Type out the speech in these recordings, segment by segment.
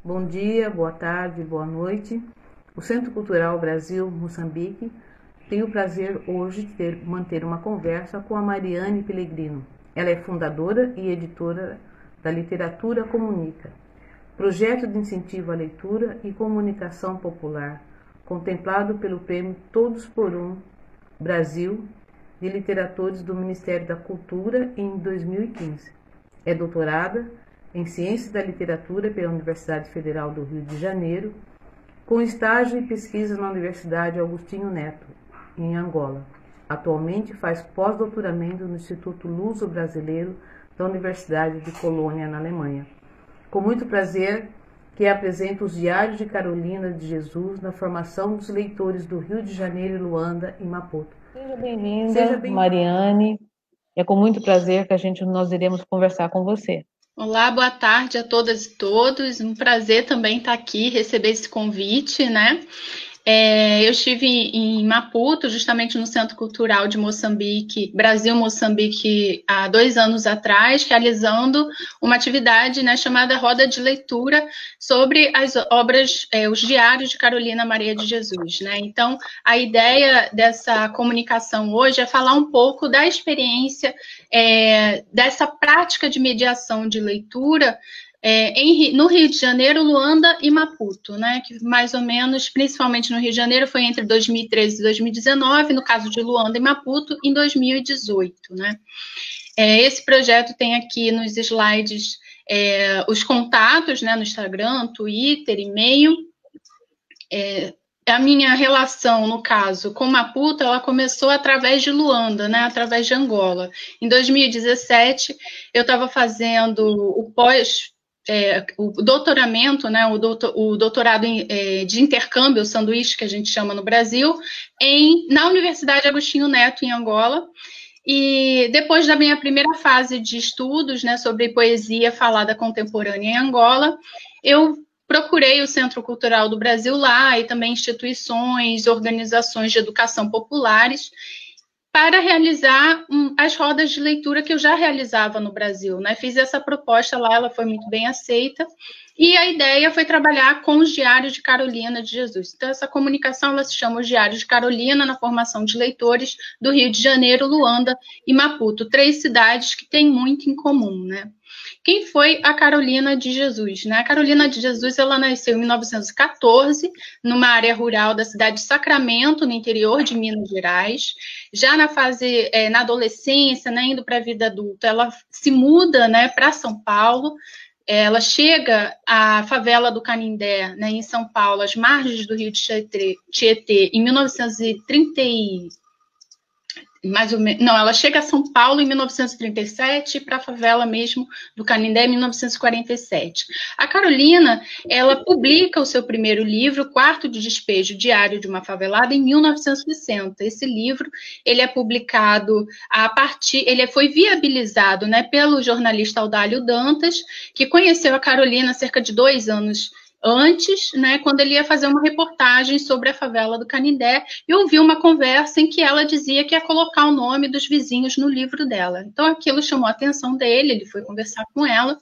Bom dia, boa tarde, boa noite. O Centro Cultural Brasil Moçambique tem o prazer hoje de manter uma conversa com a Mariane Pellegrino. Ela é fundadora e editora da Literatura Comunica, projeto de incentivo à leitura e comunicação popular, contemplado pelo Prêmio Todos por Um Brasil de Literatores do Ministério da Cultura em 2015. É doutorada em Ciências da Literatura pela Universidade Federal do Rio de Janeiro, com estágio e pesquisa na Universidade Agostinho Neto, em Angola. Atualmente faz pós-doutoramento no Instituto Luso-Brasileiro da Universidade de Colônia, na Alemanha. Com muito prazer que apresento os Diários de Carolina de Jesus na formação dos leitores do Rio de Janeiro, Luanda e Maputo. Seja bem-vinda, Mariane. É com muito prazer que nós iremos conversar com você. Olá, boa tarde a todas e todos. Um prazer também estar aqui, receber esse convite, né? Eu estive em Maputo, justamente no Centro Cultural de Moçambique, Brasil-Moçambique, há 2 anos atrás, realizando uma atividade, né, chamada Roda de Leitura sobre as obras, os Diários de Carolina Maria de Jesus, né? Então, a ideia dessa comunicação hoje é falar um pouco da experiência dessa prática de mediação de leitura no Rio de Janeiro, Luanda e Maputo, né, que mais ou menos, principalmente no Rio de Janeiro, foi entre 2013 e 2019, no caso de Luanda e Maputo, em 2018. Né. Esse projeto tem aqui nos slides os contatos, né, no Instagram, Twitter, e-mail. A minha relação, no caso, com Maputo, ela começou através de Luanda, né, através de Angola. Em 2017, eu estava fazendo o doutoramento, né, o doutorado de intercâmbio, o sanduíche que a gente chama no Brasil, na Universidade Agostinho Neto, em Angola. E depois da minha primeira fase de estudos, né, sobre poesia falada contemporânea em Angola, eu procurei o Centro Cultural do Brasil lá e também instituições, organizações de educação populares, para realizar as rodas de leitura que eu já realizava no Brasil, né? Fiz essa proposta lá, ela foi muito bem aceita, e a ideia foi trabalhar com os Diários de Carolina de Jesus. Então, essa comunicação, ela se chama os Diários de Carolina, na formação de leitores do Rio de Janeiro, Luanda e Maputo, 3 cidades que têm muito em comum, né? Quem foi a Carolina de Jesus? Né? A Carolina de Jesus, ela nasceu em 1914, numa área rural da cidade de Sacramento, no interior de Minas Gerais. Já na adolescência, né, indo para a vida adulta, ela se muda, né, para São Paulo. Ela chega à favela do Canindé, né, em São Paulo, às margens do rio de Tietê, em 1930 mais ou menos, não, ela chega a São Paulo em 1937 para a favela mesmo do Canindé em 1947. A Carolina, ela publica o seu primeiro livro, Quarto de Despejo, Diário de uma Favelada, em 1960. Esse livro, ele é publicado ele foi viabilizado, né, pelo jornalista Audálio Dantas, que conheceu a Carolina cerca de 2 anos antes, né, quando ele ia fazer uma reportagem sobre a favela do Canindé, e ouviu uma conversa em que ela dizia que ia colocar o nome dos vizinhos no livro dela. Então, aquilo chamou a atenção dele, ele foi conversar com ela,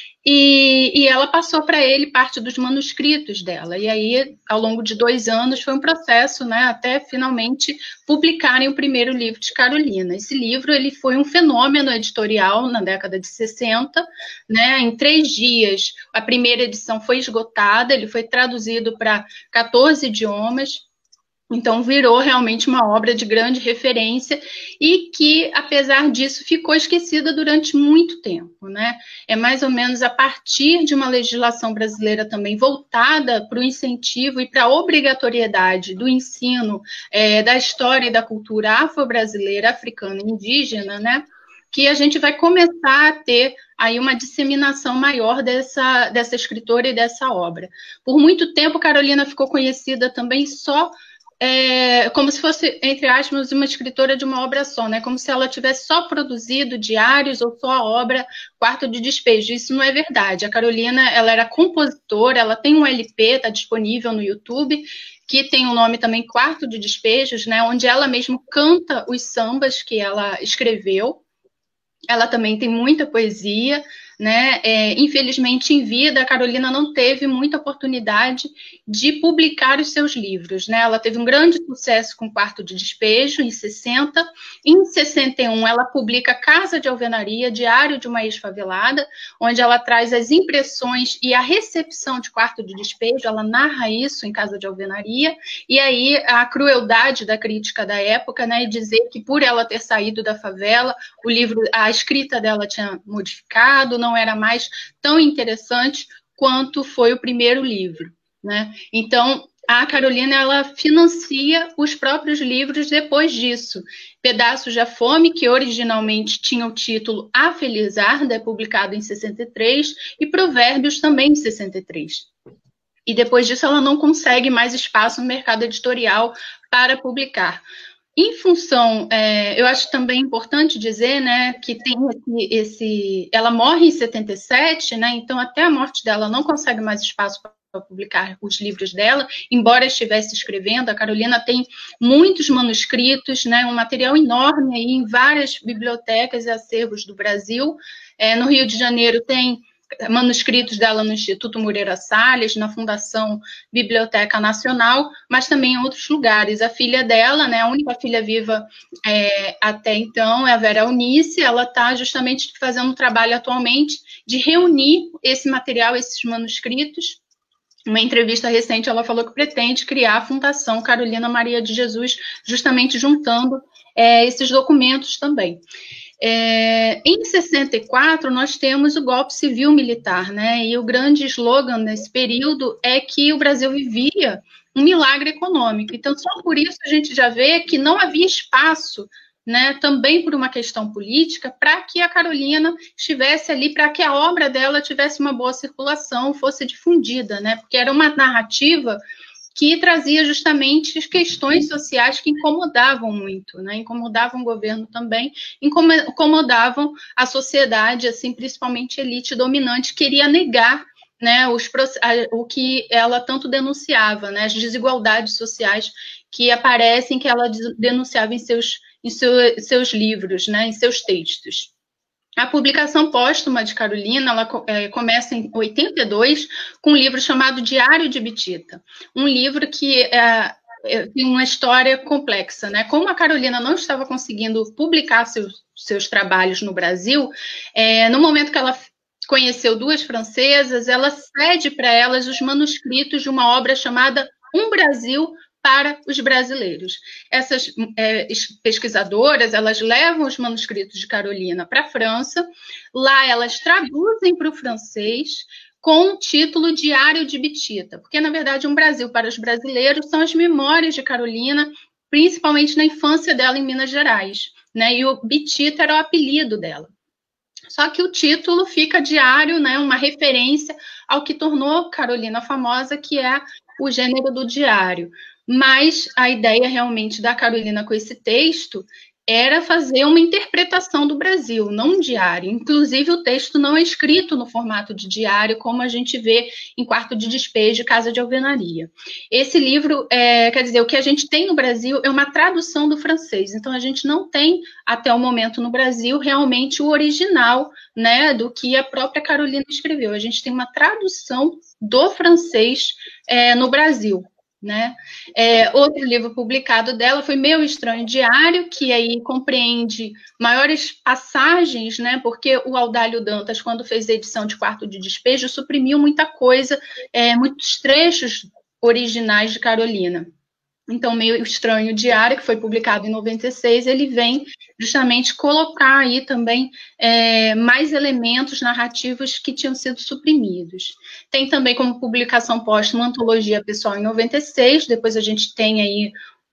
e ela passou para ele parte dos manuscritos dela. E aí, ao longo de 2 anos, foi um processo, né, até finalmente publicarem o primeiro livro de Carolina. Esse livro, ele foi um fenômeno editorial na década de 60, né, em 3 dias. A primeira edição foi esgotada, ele foi traduzido para 14 idiomas, então virou realmente uma obra de grande referência e que, apesar disso, ficou esquecida durante muito tempo, né? É mais ou menos a partir de uma legislação brasileira também voltada para o incentivo e para a obrigatoriedade do ensino da história e da cultura afro-brasileira, africana e indígena, né? Que a gente vai começar a ter aí uma disseminação maior dessa escritora e dessa obra. Por muito tempo, Carolina ficou conhecida também só como se fosse, entre aspas, uma escritora de uma obra só, né? Como se ela tivesse só produzido diários ou só a obra Quarto de Despejo. Isso não é verdade. A Carolina, ela era compositora, ela tem um LP, está disponível no YouTube, que tem o nome também Quarto de Despejos, né? Onde ela mesmo canta os sambas que ela escreveu. Ela também tem muita poesia, né? Infelizmente, em vida, a Carolina não teve muita oportunidade de publicar os seus livros, né? Ela teve um grande sucesso com Quarto de Despejo, em 60. Em 61, ela publica Casa de Alvenaria, Diário de uma Ex-Favelada, onde ela traz as impressões e a recepção de Quarto de Despejo. Ela narra isso em Casa de Alvenaria. E aí, a crueldade da crítica da época, né? Dizer que por ela ter saído da favela, o livro, a escrita dela tinha modificado, não era mais tão interessante quanto foi o primeiro livro, né? Então, a Carolina, ela financia os próprios livros depois disso. Pedaços da Fome, que originalmente tinha o título A Felizarda, publicado em 63, e Provérbios também em 63. E depois disso ela não consegue mais espaço no mercado editorial para publicar. Em função, eu acho também importante dizer, né, que tem ela morre em 77, né, então até a morte dela não consegue mais espaço para publicar os livros dela, embora estivesse escrevendo. A Carolina tem muitos manuscritos, né, um material enorme aí em várias bibliotecas e acervos do Brasil. No Rio de Janeiro tem manuscritos dela no Instituto Moreira Salles, na Fundação Biblioteca Nacional, mas também em outros lugares. A filha dela, né, a única filha viva até então, é a Vera Eunice. Ela está justamente fazendo um trabalho atualmente de reunir esse material, esses manuscritos. Uma entrevista recente, ela falou que pretende criar a Fundação Carolina Maria de Jesus, justamente juntando esses documentos também. Em 64, nós temos o golpe civil-militar, né? E o grande slogan nesse período é que o Brasil vivia um milagre econômico. Então, só por isso a gente já vê que não havia espaço, né, também por uma questão política, para que a Carolina estivesse ali, para que a obra dela tivesse uma boa circulação, fosse difundida, né? Porque era uma narrativa que trazia justamente as questões sociais que incomodavam muito, né? Incomodavam o governo também, incomodavam a sociedade, assim, principalmente a elite dominante, queria negar, né, o que ela tanto denunciava, né, as desigualdades sociais que aparecem, que ela denunciava em seus livros, né, em seus textos. A publicação póstuma de Carolina, ela começa em 82, com um livro chamado Diário de Bitita. Um livro que tem uma história complexa, né? Como a Carolina não estava conseguindo publicar seus trabalhos no Brasil, no momento que ela conheceu duas francesas, ela cede para elas os manuscritos de uma obra chamada Um Brasil para os brasileiros. Essas pesquisadoras, elas levam os manuscritos de Carolina para a França, lá elas traduzem para o francês com o título Diário de Bitita, porque, na verdade, Um Brasil para os brasileiros são as memórias de Carolina, principalmente na infância dela em Minas Gerais, né? E o Bitita era o apelido dela. Só que o título fica diário, né? Uma referência ao que tornou Carolina famosa, que é o gênero do diário. Mas a ideia realmente da Carolina com esse texto era fazer uma interpretação do Brasil, não um diário. Inclusive, o texto não é escrito no formato de diário, como a gente vê em Quarto de Despejo e Casa de Alvenaria. Esse livro, quer dizer, o que a gente tem no Brasil é uma tradução do francês. Então, a gente não tem, até o momento no Brasil, realmente o original, né, do que a própria Carolina escreveu. A gente tem uma tradução do francês no Brasil. Né? Outro livro publicado dela foi Meu Estranho Diário, que aí compreende maiores passagens, né? Porque o Audálio Dantas, quando fez a edição de Quarto de Despejo, suprimiu muita coisa, muitos trechos originais de Carolina. Então, Meu Estranho Diário, que foi publicado em 96, ele vem justamente colocar aí também mais elementos narrativos que tinham sido suprimidos. Tem também como publicação póstuma uma antologia pessoal em 96, depois a gente tem aí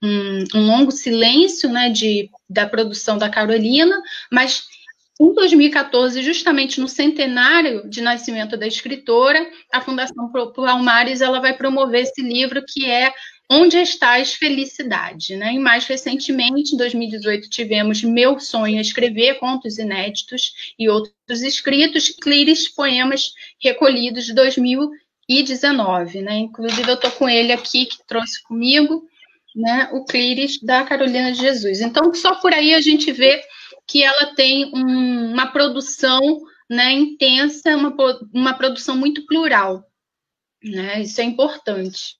um longo silêncio, né, da produção da Carolina, mas em 2014, justamente no centenário de nascimento da escritora, a Fundação Palmares ela vai promover esse livro que é Onde Estás, Felicidade, né? E mais recentemente, em 2018, tivemos Meu Sonho é Escrever, contos inéditos e outros escritos, Clíris, poemas recolhidos de 2019, né? Inclusive, eu estou com ele aqui, que trouxe comigo, né? O Clíris, da Carolina de Jesus. Então, só por aí a gente vê que ela tem uma produção, né, intensa, uma produção muito plural, né? Isso é importante.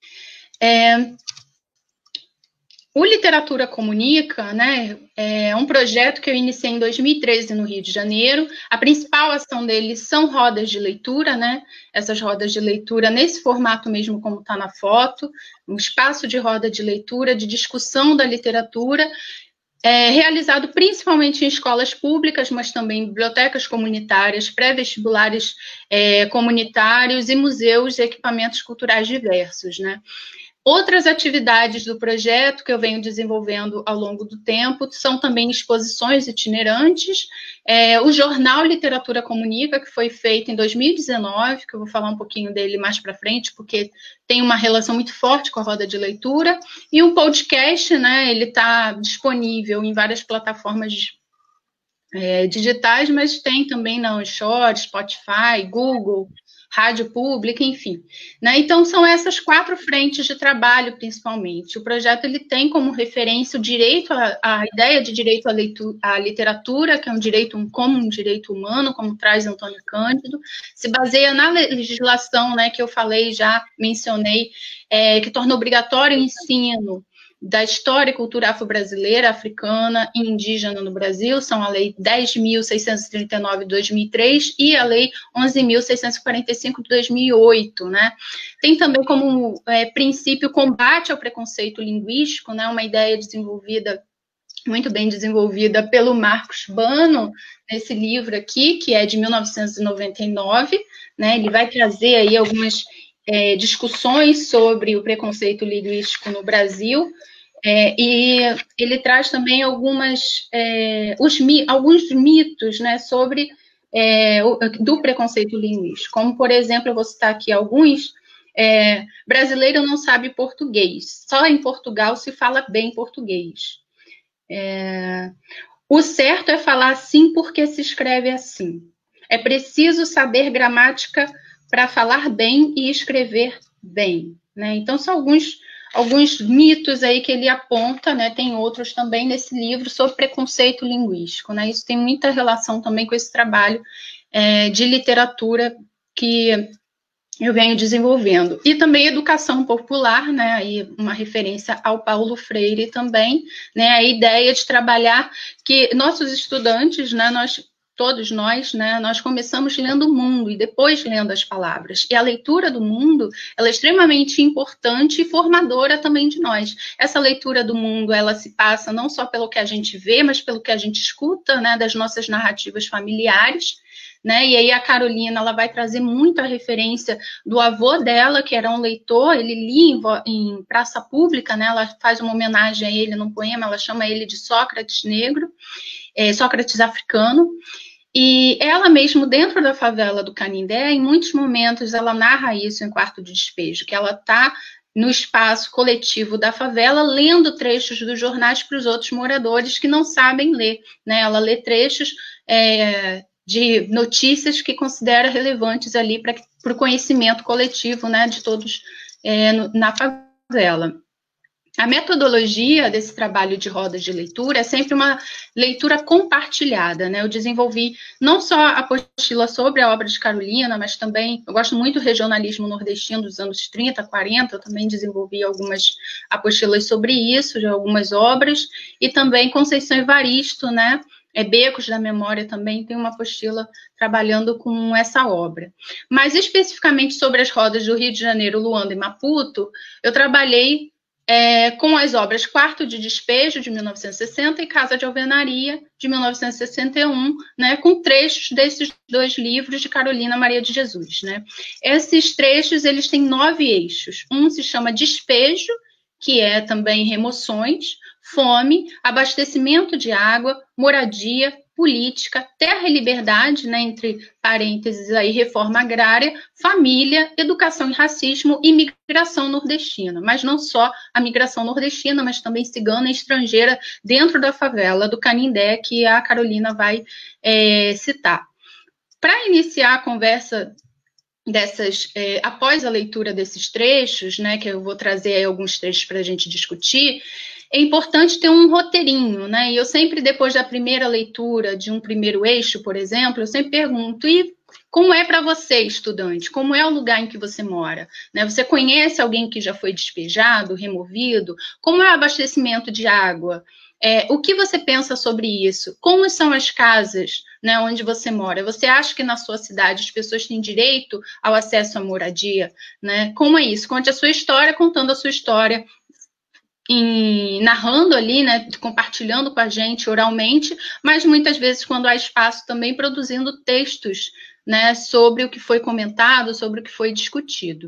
O Literatura Comunica, né, é um projeto que eu iniciei em 2013 no Rio de Janeiro. A principal ação deles são rodas de leitura, né? Essas rodas de leitura nesse formato mesmo como está na foto, um espaço de roda de leitura, de discussão da literatura, realizado principalmente em escolas públicas, mas também em bibliotecas comunitárias, pré-vestibulares comunitários e museus e equipamentos culturais diversos, né? Outras atividades do projeto que eu venho desenvolvendo ao longo do tempo são também exposições itinerantes, o jornal Literatura Comunica, que foi feito em 2019, que eu vou falar um pouquinho dele mais para frente, porque tem uma relação muito forte com a roda de leitura, e um podcast, né, ele está disponível em várias plataformas digitais, mas tem também na Anchor, Spotify, Google, rádio pública, enfim. Né? Então, são essas 4 frentes de trabalho, principalmente. O projeto ele tem como referência o direito, a ideia de direito à literatura, que é um direito como um direito humano, como traz Antônio Cândido, se baseia na legislação, né, que eu falei, já mencionei, que torna obrigatório o ensino da história e cultura afro-brasileira, africana e indígena no Brasil, são a Lei 10.639 de 2003 e a Lei 11.645 de 2008, né? Tem também como princípio o combate ao preconceito linguístico, né? Uma ideia desenvolvida, muito bem desenvolvida pelo Marcos Bano, nesse livro aqui, que é de 1999, né? Ele vai trazer aí algumas discussões sobre o preconceito linguístico no Brasil, e ele traz também alguns mitos, né, sobre do preconceito linguístico, como, por exemplo, eu vou citar aqui alguns. Brasileiro não sabe português, só em Portugal se fala bem português. O certo é falar assim porque se escreve assim. É preciso saber gramática para falar bem e escrever bem, né? Então, são alguns mitos aí que ele aponta, né? Tem outros também nesse livro sobre preconceito linguístico, né? Isso tem muita relação também com esse trabalho de literatura que eu venho desenvolvendo. E também educação popular, né? Aí uma referência ao Paulo Freire também, né? A ideia de trabalhar que nossos estudantes, né? Todos nós, né, nós começamos lendo o mundo e depois lendo as palavras. E a leitura do mundo, ela é extremamente importante e formadora também de nós. Essa leitura do mundo, ela se passa não só pelo que a gente vê, mas pelo que a gente escuta, né, das nossas narrativas familiares, né? E aí a Carolina, ela vai trazer muito a referência do avô dela, que era um leitor, ele lia em praça pública, né? Ela faz uma homenagem a ele num poema, ela chama ele de Sócrates negro, Sócrates africano. E ela mesmo, dentro da favela do Canindé, em muitos momentos ela narra isso em Quarto de Despejo, que ela está no espaço coletivo da favela, lendo trechos dos jornais para os outros moradores que não sabem ler, né? Ela lê trechos de notícias que considera relevantes ali para o conhecimento coletivo, né, de todos na favela. A metodologia desse trabalho de rodas de leitura é sempre uma leitura compartilhada, né? Eu desenvolvi não só a apostila sobre a obra de Carolina, mas também, eu gosto muito do regionalismo nordestino dos anos 30, 40, eu também desenvolvi algumas apostilas sobre isso, de algumas obras, e também Conceição Evaristo, né? Becos da Memória também tem uma apostila trabalhando com essa obra. Mas especificamente sobre as rodas do Rio de Janeiro, Luanda e Maputo, eu trabalhei com as obras Quarto de Despejo, de 1960, e Casa de Alvenaria, de 1961, né, com trechos desses 2 livros de Carolina Maria de Jesus. Né? Esses trechos, eles têm 9 eixos. Um se chama Despejo, que é também remoções, fome, abastecimento de água, moradia, política, terra e liberdade, né, entre parênteses aí, reforma agrária, família, educação e racismo e migração nordestina. Mas não só a migração nordestina, mas também cigana e estrangeira dentro da favela do Canindé, que a Carolina vai citar. Para iniciar a conversa após a leitura desses trechos, né, que eu vou trazer aí alguns trechos para a gente discutir, é importante ter um roteirinho, né? E eu sempre, depois da primeira leitura de um primeiro eixo, por exemplo, eu sempre pergunto, e como é para você, estudante? Como é o lugar em que você mora? Né? Você conhece alguém que já foi despejado, removido? Como é o abastecimento de água? O que você pensa sobre isso? Como são as casas, né, onde você mora? Você acha que na sua cidade as pessoas têm direito ao acesso à moradia? Né? Como é isso? Conte a sua história, contando a sua história, narrando ali, né, compartilhando com a gente oralmente, mas muitas vezes, quando há espaço, também produzindo textos, né, sobre o que foi comentado, sobre o que foi discutido.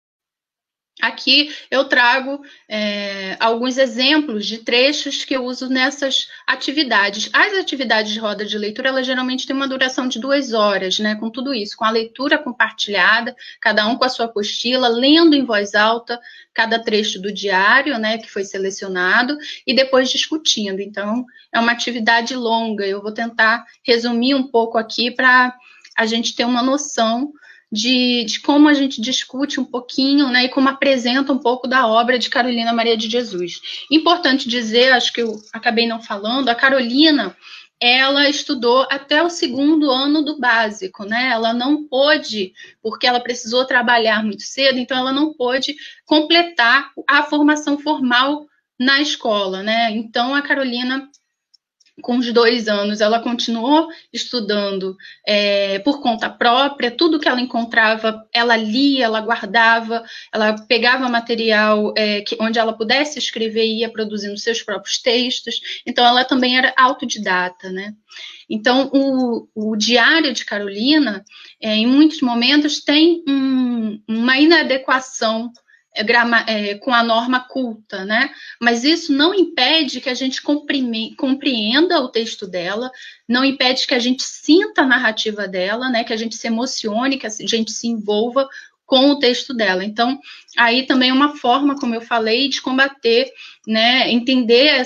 Aqui eu trago alguns exemplos de trechos que eu uso nessas atividades. As atividades de roda de leitura, elas geralmente têm uma duração de 2 horas, né, com tudo isso, com a leitura compartilhada, cada um com a sua apostila, lendo em voz alta cada trecho do diário, né, que foi selecionado, e depois discutindo. Então, é uma atividade longa. Eu vou tentar resumir um pouco aqui para a gente ter uma noção de como a gente discute um pouquinho, né, e como apresenta um pouco da obra de Carolina Maria de Jesus. Importante dizer, acho que eu acabei não falando, a Carolina, ela estudou até o 2º ano do básico, né? Ela não pôde, porque ela precisou trabalhar muito cedo, então ela não pôde completar a formação formal na escola, né? Então a Carolina, com os 2 anos, ela continuou estudando por conta própria, tudo que ela encontrava, ela lia, ela guardava, ela pegava material onde ela pudesse escrever e ia produzindo seus próprios textos. Então, ela também era autodidata, né? Então, o diário de Carolina, em muitos momentos, tem uma inadequação com a norma culta, né? Mas isso não impede que a gente compreenda o texto dela, não impede que a gente sinta a narrativa dela, né? Que a gente se emocione, que a gente se envolva com o texto dela. Então, aí também é uma forma, como eu falei, de combater, né? Entender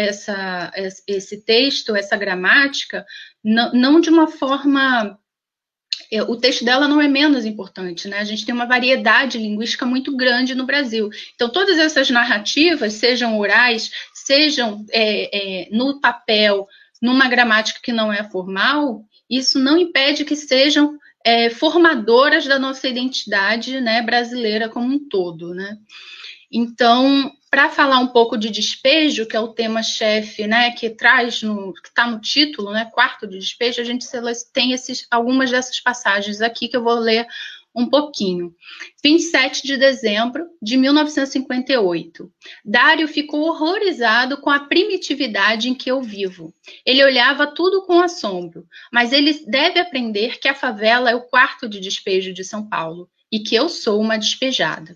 esse texto, essa gramática, não de uma forma... O texto dela não é menos importante, né? A gente tem uma variedade linguística muito grande no Brasil. Então, todas essas narrativas, sejam orais, sejam no papel, numa gramática que não é formal, isso não impede que sejam formadoras da nossa identidade, né, brasileira como um todo, né? Então, para falar um pouco de despejo, que é o tema-chefe, né, que está no título, né, quarto de despejo, a gente tem algumas dessas passagens aqui que eu vou ler um pouquinho. 27 de dezembro de 1958. Dário ficou horrorizado com a primitividade em que eu vivo. Ele olhava tudo com assombro, mas ele deve aprender que a favela é o quarto de despejo de São Paulo e que eu sou uma despejada.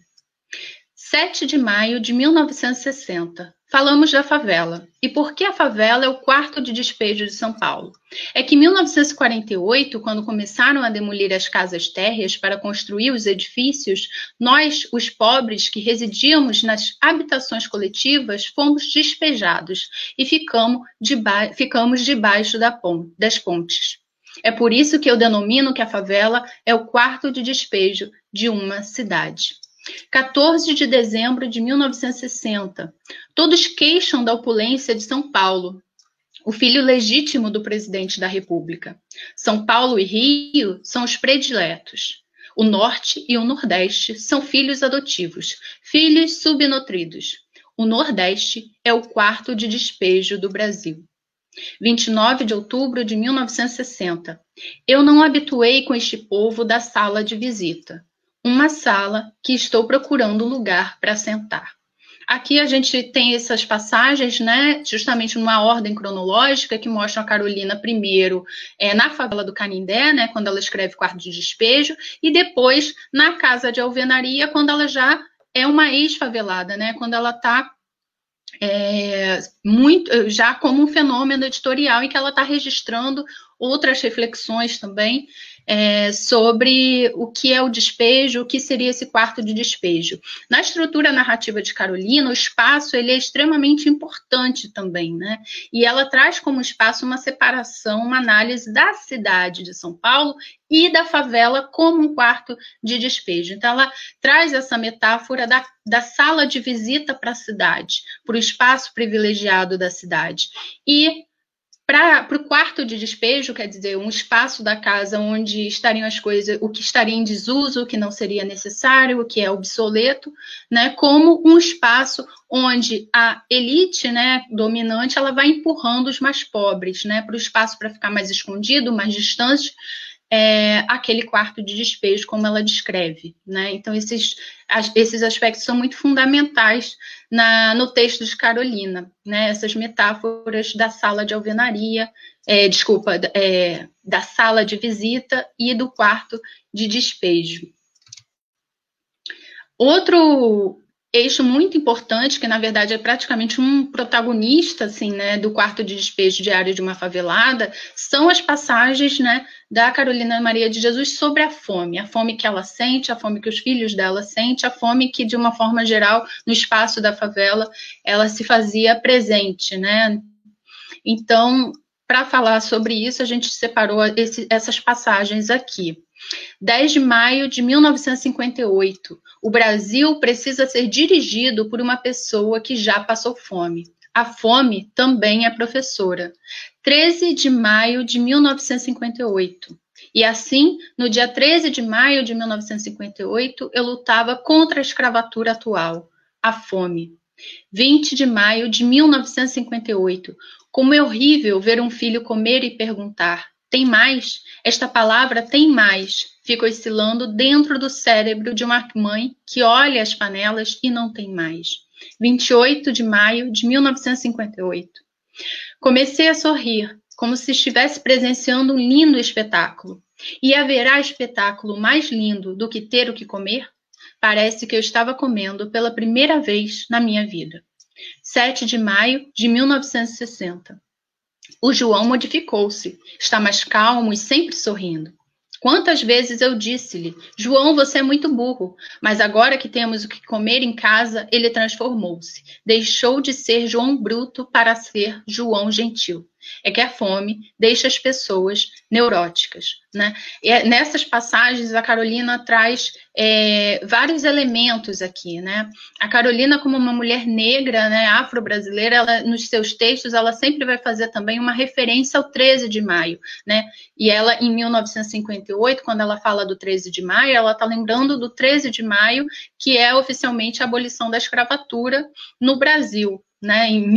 7 de maio de 1960. Falamos da favela. E por que a favela é o quarto de despejo de São Paulo? É que em 1948, quando começaram a demolir as casas térreas para construir os edifícios, nós, os pobres que residíamos nas habitações coletivas, fomos despejados e ficamos debaixo das pontes. É por isso que eu denomino que a favela é o quarto de despejo de uma cidade. 14 de dezembro de 1960. Todos queixam da opulência de São Paulo, o filho legítimo do presidente da República. São Paulo e Rio são os prediletos. O Norte e o Nordeste são filhos adotivos, filhos subnutridos. O Nordeste é o quarto de despejo do Brasil. 29 de outubro de 1960. Eu não habituei com este povo da sala de visita. Uma sala que estou procurando lugar para sentar. Aqui a gente tem essas passagens, né, justamente numa ordem cronológica que mostram a Carolina primeiro na favela do Canindé, né, quando ela escreve Quarto de Despejo, e depois na Casa de Alvenaria, quando ela já é uma ex-favelada, né, quando ela está já como um fenômeno editorial em que ela está registrando outras reflexões também sobre o que é o despejo, o que seria esse quarto de despejo. Na estrutura narrativa de Carolina, o espaço ele é extremamente importante também, né? E ela traz como espaço uma separação, uma análise da cidade de São Paulo e da favela como um quarto de despejo. Então, ela traz essa metáfora da sala de visita para a cidade, para o espaço privilegiado da cidade. E para o quarto de despejo, quer dizer, um espaço da casa onde estariam as coisas, o que estaria em desuso, o que não seria necessário, o que é obsoleto, né, como um espaço onde a elite, né, dominante, ela vai empurrando os mais pobres, né, para o espaço para ficar mais escondido, mais distante, aquele quarto de despejo, como ela descreve, né? Então, esses aspectos são muito fundamentais no texto de Carolina, né? Essas metáforas da sala de alvenaria, da sala de visita e do quarto de despejo. Outro eixo muito importante, que na verdade é praticamente um protagonista assim, né, do quarto de despejo diário de uma favelada, são as passagens, né, da Carolina Maria de Jesus sobre a fome que ela sente, a fome que os filhos dela sentem, a fome que, de uma forma geral, no espaço da favela, ela se fazia presente, né? Então, para falar sobre isso, a gente separou essas passagens aqui. 10 de maio de 1958. O Brasil precisa ser dirigido por uma pessoa que já passou fome. A fome também é professora. 13 de maio de 1958. E assim, no dia 13 de maio de 1958, eu lutava contra a escravatura atual, a fome. 20 de maio de 1958. Como é horrível ver um filho comer e perguntar: tem mais? Esta palavra tem mais. Fica oscilando dentro do cérebro de uma mãe que olha as panelas e não tem mais. 28 de maio de 1958. Comecei a sorrir, como se estivesse presenciando um lindo espetáculo. E haverá espetáculo mais lindo do que ter o que comer? Parece que eu estava comendo pela primeira vez na minha vida. 7 de maio de 1960. O João modificou-se, está mais calmo e sempre sorrindo. Quantas vezes eu disse-lhe: João, você é muito burro, mas agora que temos o que comer em casa, ele transformou-se. Deixou de ser João bruto para ser João gentil. É que a fome deixa as pessoas neuróticas, né? E nessas passagens, a Carolina traz vários elementos aqui, né? A Carolina, como uma mulher negra, né, afro-brasileira, ela, nos seus textos, ela sempre vai fazer também uma referência ao 13 de maio, né? E ela, em 1958, quando ela fala do 13 de maio, ela está lembrando do 13 de maio, que é oficialmente a abolição da escravatura no Brasil, né? Em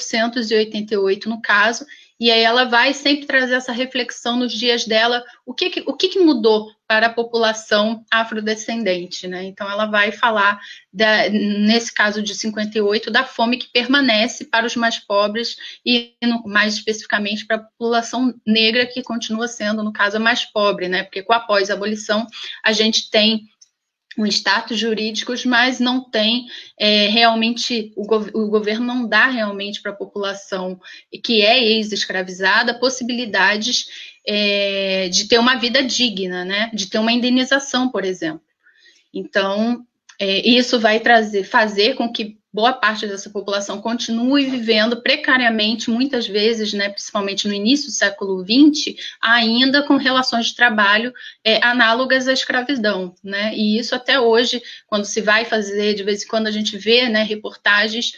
1888, no caso. E aí ela vai sempre trazer essa reflexão nos dias dela, o que mudou para a população afrodescendente, né? Então ela vai falar, nesse caso de 58, da fome que permanece para os mais pobres e mais especificamente para a população negra, que continua sendo, no caso, a mais pobre, né? Porque com a pós-abolição a gente tem um status jurídico, mas não tem realmente, o governo não dá realmente para a população que é ex-escravizada possibilidades de ter uma vida digna, né? De ter uma indenização, por exemplo. Então, isso vai fazer com que boa parte dessa população continue vivendo precariamente, muitas vezes, né, principalmente no início do século XX, ainda com relações de trabalho análogas à escravidão, né? E isso até hoje, quando se vai fazer, de vez em quando a gente vê, né, reportagens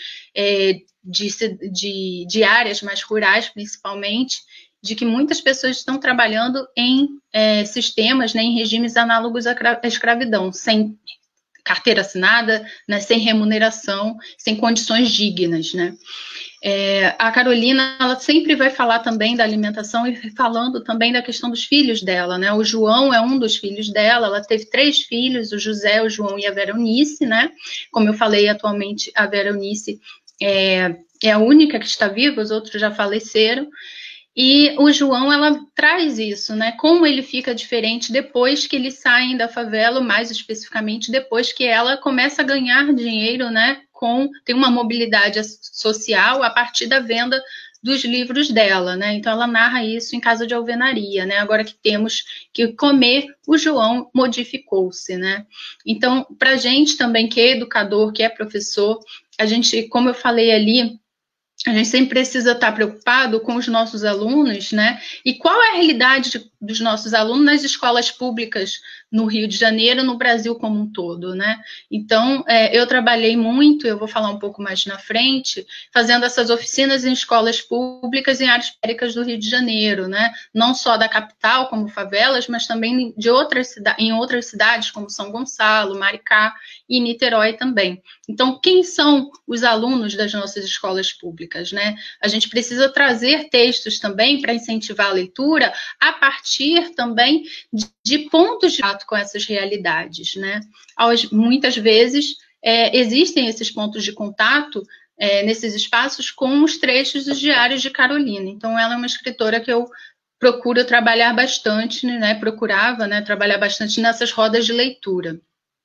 de áreas mais rurais, principalmente, de que muitas pessoas estão trabalhando em sistemas, né, em regimes análogos à escravidão, sem carteira assinada, né, sem remuneração, sem condições dignas, né? A Carolina, ela sempre vai falar também da alimentação e falando também da questão dos filhos dela, né? O João é um dos filhos dela, ela teve 3 filhos, o José, o João e a Vera Eunice, né? Como eu falei, atualmente a Vera Eunice é a única que está viva, os outros já faleceram. E o João, ela traz isso, né? Como ele fica diferente depois que eles saem da favela, mais especificamente depois que ela começa a ganhar dinheiro, né? Tem uma mobilidade social a partir da venda dos livros dela, né? Então ela narra isso em Casa de Alvenaria, né? Agora que temos que comer, o João modificou-se, né? Então, para a gente também que é educador, que é professor, a gente, como eu falei ali, a gente sempre precisa estar preocupado com os nossos alunos, né? E qual é a realidade dos nossos alunos nas escolas públicas no Rio de Janeiro, no Brasil como um todo, né? Então, eu trabalhei muito, eu vou falar um pouco mais na frente, fazendo essas oficinas em escolas públicas em áreas periféricas do Rio de Janeiro, né? Não só da capital, como favelas, mas também em outras cidades, como São Gonçalo, Maricá e Niterói também. Então, quem são os alunos das nossas escolas públicas, né? A gente precisa trazer textos também para incentivar a leitura a partir também de pontos de contato com essas realidades, né? Muitas vezes existem esses pontos de contato nesses espaços com os trechos dos diários de Carolina. Então, ela é uma escritora que eu procuro trabalhar bastante, né? Procurava, né, trabalhar bastante nessas rodas de leitura.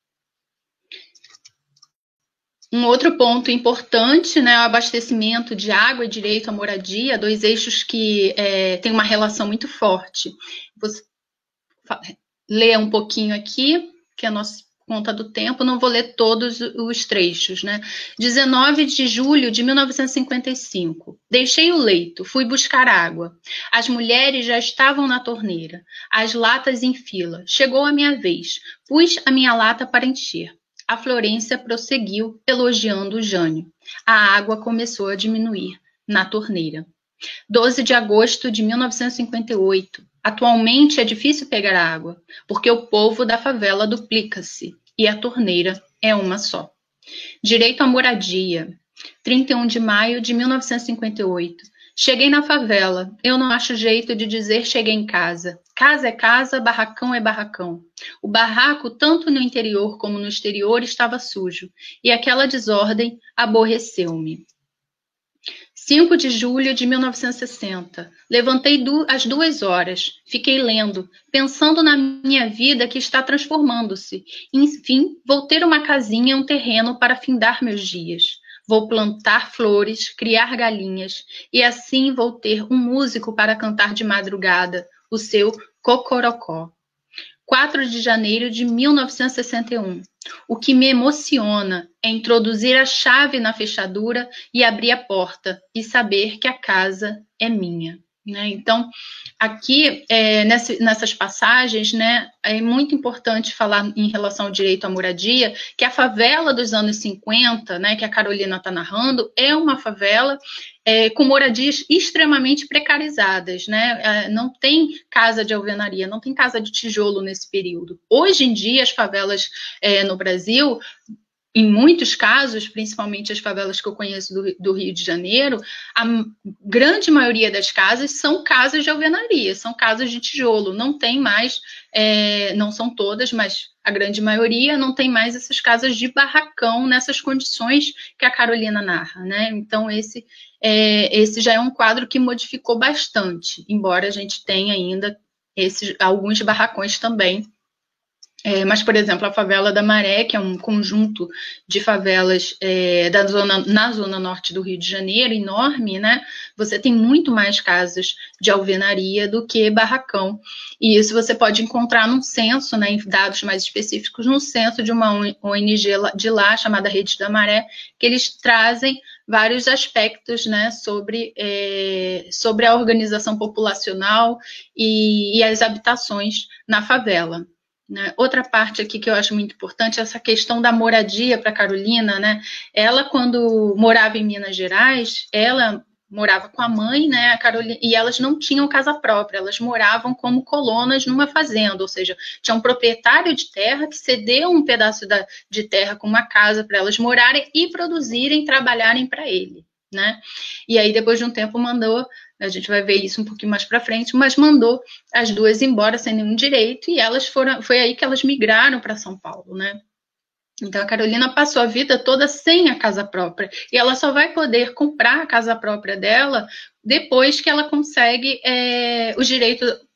Um outro ponto importante, né, é o abastecimento de água e direito à moradia, dois eixos que têm uma relação muito forte. Você lê um pouquinho aqui, que é a nossa conta do tempo, não vou ler todos os trechos, né? 19 de julho de 1955. Deixei o leito, fui buscar água. As mulheres já estavam na torneira, as latas em fila. Chegou a minha vez, pus a minha lata para encher. A Florência prosseguiu, elogiando o Jânio. A água começou a diminuir na torneira. 12 de agosto de 1958. Atualmente é difícil pegar água, porque o povo da favela duplica-se e a torneira é uma só. Direito à moradia. 31 de maio de 1958. Cheguei na favela. Eu não acho jeito de dizer cheguei em casa. Casa é casa, barracão é barracão. O barraco, tanto no interior como no exterior, estava sujo, e aquela desordem aborreceu-me. 5 de julho de 1960. Levantei às 2 horas. Fiquei lendo, pensando na minha vida que está transformando-se. Enfim, vou ter uma casinha, um terreno para findar meus dias. Vou plantar flores, criar galinhas, e assim vou ter um músico para cantar de madrugada, o seu cocorocó. 4 de janeiro de 1961. O que me emociona é introduzir a chave na fechadura e abrir a porta e saber que a casa é minha. Né? Então, aqui, nessas passagens, né, é muito importante falar em relação ao direito à moradia, que a favela dos anos 50, né, que a Carolina está narrando, é uma favela com moradias extremamente precarizadas, né? Não tem casa de alvenaria, não tem casa de tijolo nesse período. Hoje em dia, as favelas no Brasil, em muitos casos, principalmente as favelas que eu conheço do Rio de Janeiro, a grande maioria das casas são casas de alvenaria, são casas de tijolo, não tem mais, não são todas, mas a grande maioria não tem mais essas casas de barracão nessas condições que a Carolina narra, né? Então, esse já é um quadro que modificou bastante, embora a gente tenha ainda alguns barracões também. Mas, por exemplo, a favela da Maré, que é um conjunto de favelas na zona norte do Rio de Janeiro, enorme, né? Você tem muito mais casas de alvenaria do que barracão. E isso você pode encontrar num censo, né, em dados mais específicos, num censo de uma ONG de lá, chamada Rede da Maré, que eles trazem vários aspectos, né, sobre a organização populacional e as habitações na favela. Né? Outra parte aqui que eu acho muito importante é essa questão da moradia para Carolina, né? Ela, quando morava em Minas Gerais, ela morava com a mãe, né, a Carolina, e elas não tinham casa própria, elas moravam como colonas numa fazenda, ou seja, tinha um proprietário de terra que cedeu um pedaço de terra com uma casa para elas morarem e produzirem, trabalharem para ele, né? E aí, depois de um tempo, mandou, a gente vai ver isso um pouquinho mais para frente, mas mandou as duas embora sem nenhum direito, e foi aí que elas migraram para São Paulo, né? Então, a Carolina passou a vida toda sem a casa própria, e ela só vai poder comprar a casa própria dela depois que ela consegue os direitos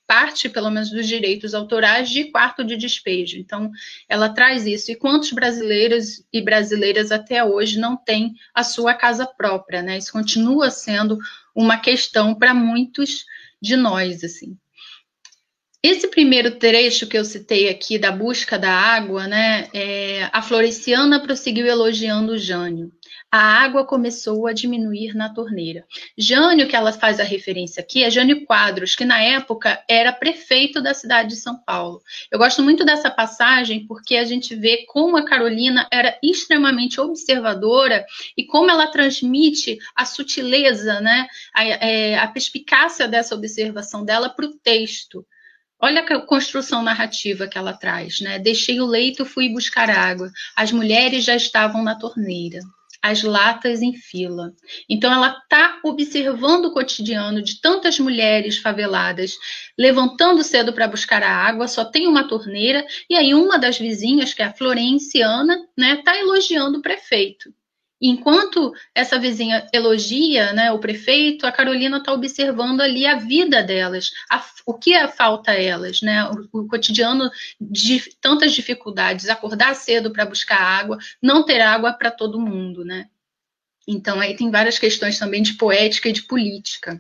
parte, pelo menos, dos direitos autorais de quarto de despejo. Então, ela traz isso. E quantos brasileiros e brasileiras até hoje não têm a sua casa própria, né? Isso continua sendo uma questão para muitos de nós, assim. Esse primeiro trecho que eu citei aqui, da busca da água, né, a Floriciana prosseguiu elogiando Jânio. A água começou a diminuir na torneira. Jânio, que ela faz a referência aqui, é Jânio Quadros, que na época era prefeito da cidade de São Paulo. Eu gosto muito dessa passagem porque a gente vê como a Carolina era extremamente observadora e como ela transmite a sutileza, né, a perspicácia dessa observação dela para o texto. Olha a construção narrativa que ela traz, né? Deixei o leito, fui buscar água. As mulheres já estavam na torneira, as latas em fila. Então, ela está observando o cotidiano de tantas mulheres faveladas, levantando cedo para buscar a água, só tem uma torneira, e aí uma das vizinhas, que é a Florenciana, né, está elogiando o prefeito. Enquanto essa vizinha elogia, né, o prefeito, a Carolina está observando ali a vida delas, o que falta a elas, né, o cotidiano de tantas dificuldades, acordar cedo para buscar água, não ter água para todo mundo, né? Então, aí tem várias questões também de poética e de política.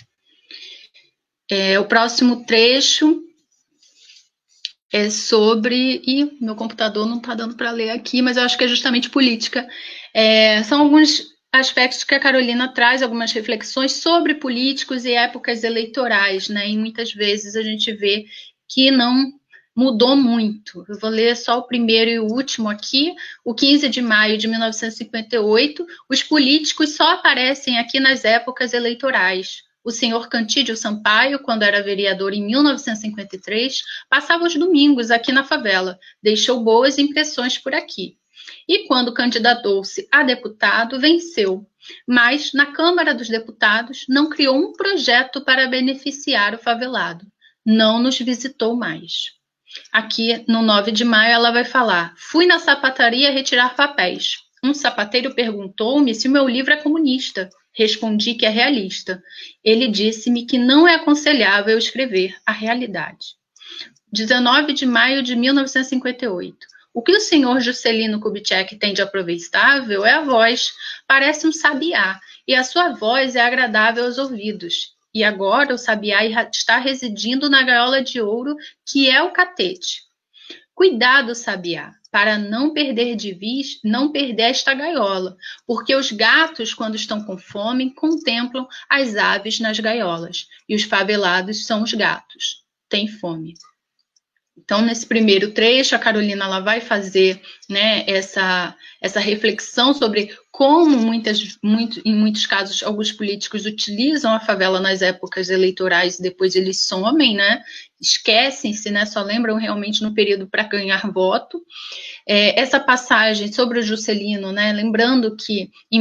O próximo trecho é sobre... Ih, meu computador não está dando para ler aqui, mas eu acho que é justamente política. São alguns aspectos que a Carolina traz, algumas reflexões sobre políticos e épocas eleitorais, né? E muitas vezes a gente vê que não mudou muito. Eu vou ler só o primeiro e o último aqui. O 15 de maio de 1958, os políticos só aparecem aqui nas épocas eleitorais. O senhor Cantídio Sampaio, quando era vereador em 1953, passava os domingos aqui na favela, deixou boas impressões por aqui. E quando candidatou-se a deputado, venceu. Mas, na Câmara dos Deputados, não criou um projeto para beneficiar o favelado. Não nos visitou mais. Aqui, no 9 de maio, ela vai falar: fui na sapataria retirar papéis. Um sapateiro perguntou-me se o meu livro é comunista. Respondi que é realista. Ele disse-me que não é aconselhável escrever a realidade. 19 de maio de 1958. O que o senhor Juscelino Kubitschek tem de aproveitável é a voz. Parece um sabiá, e a sua voz é agradável aos ouvidos. E agora o sabiá está residindo na gaiola de ouro, que é o catete. Cuidado, sabiá, para não perder de vista, não perder esta gaiola, porque os gatos, quando estão com fome, contemplam as aves nas gaiolas, e os favelados são os gatos. Têm fome. Então, nesse primeiro trecho, a Carolina ela vai fazer, né, essa reflexão sobre como em muitos casos alguns políticos utilizam a favela nas épocas eleitorais e depois eles somem, né, esquecem-se, né, só lembram realmente no período para ganhar voto. Essa passagem sobre o Juscelino, né, lembrando que em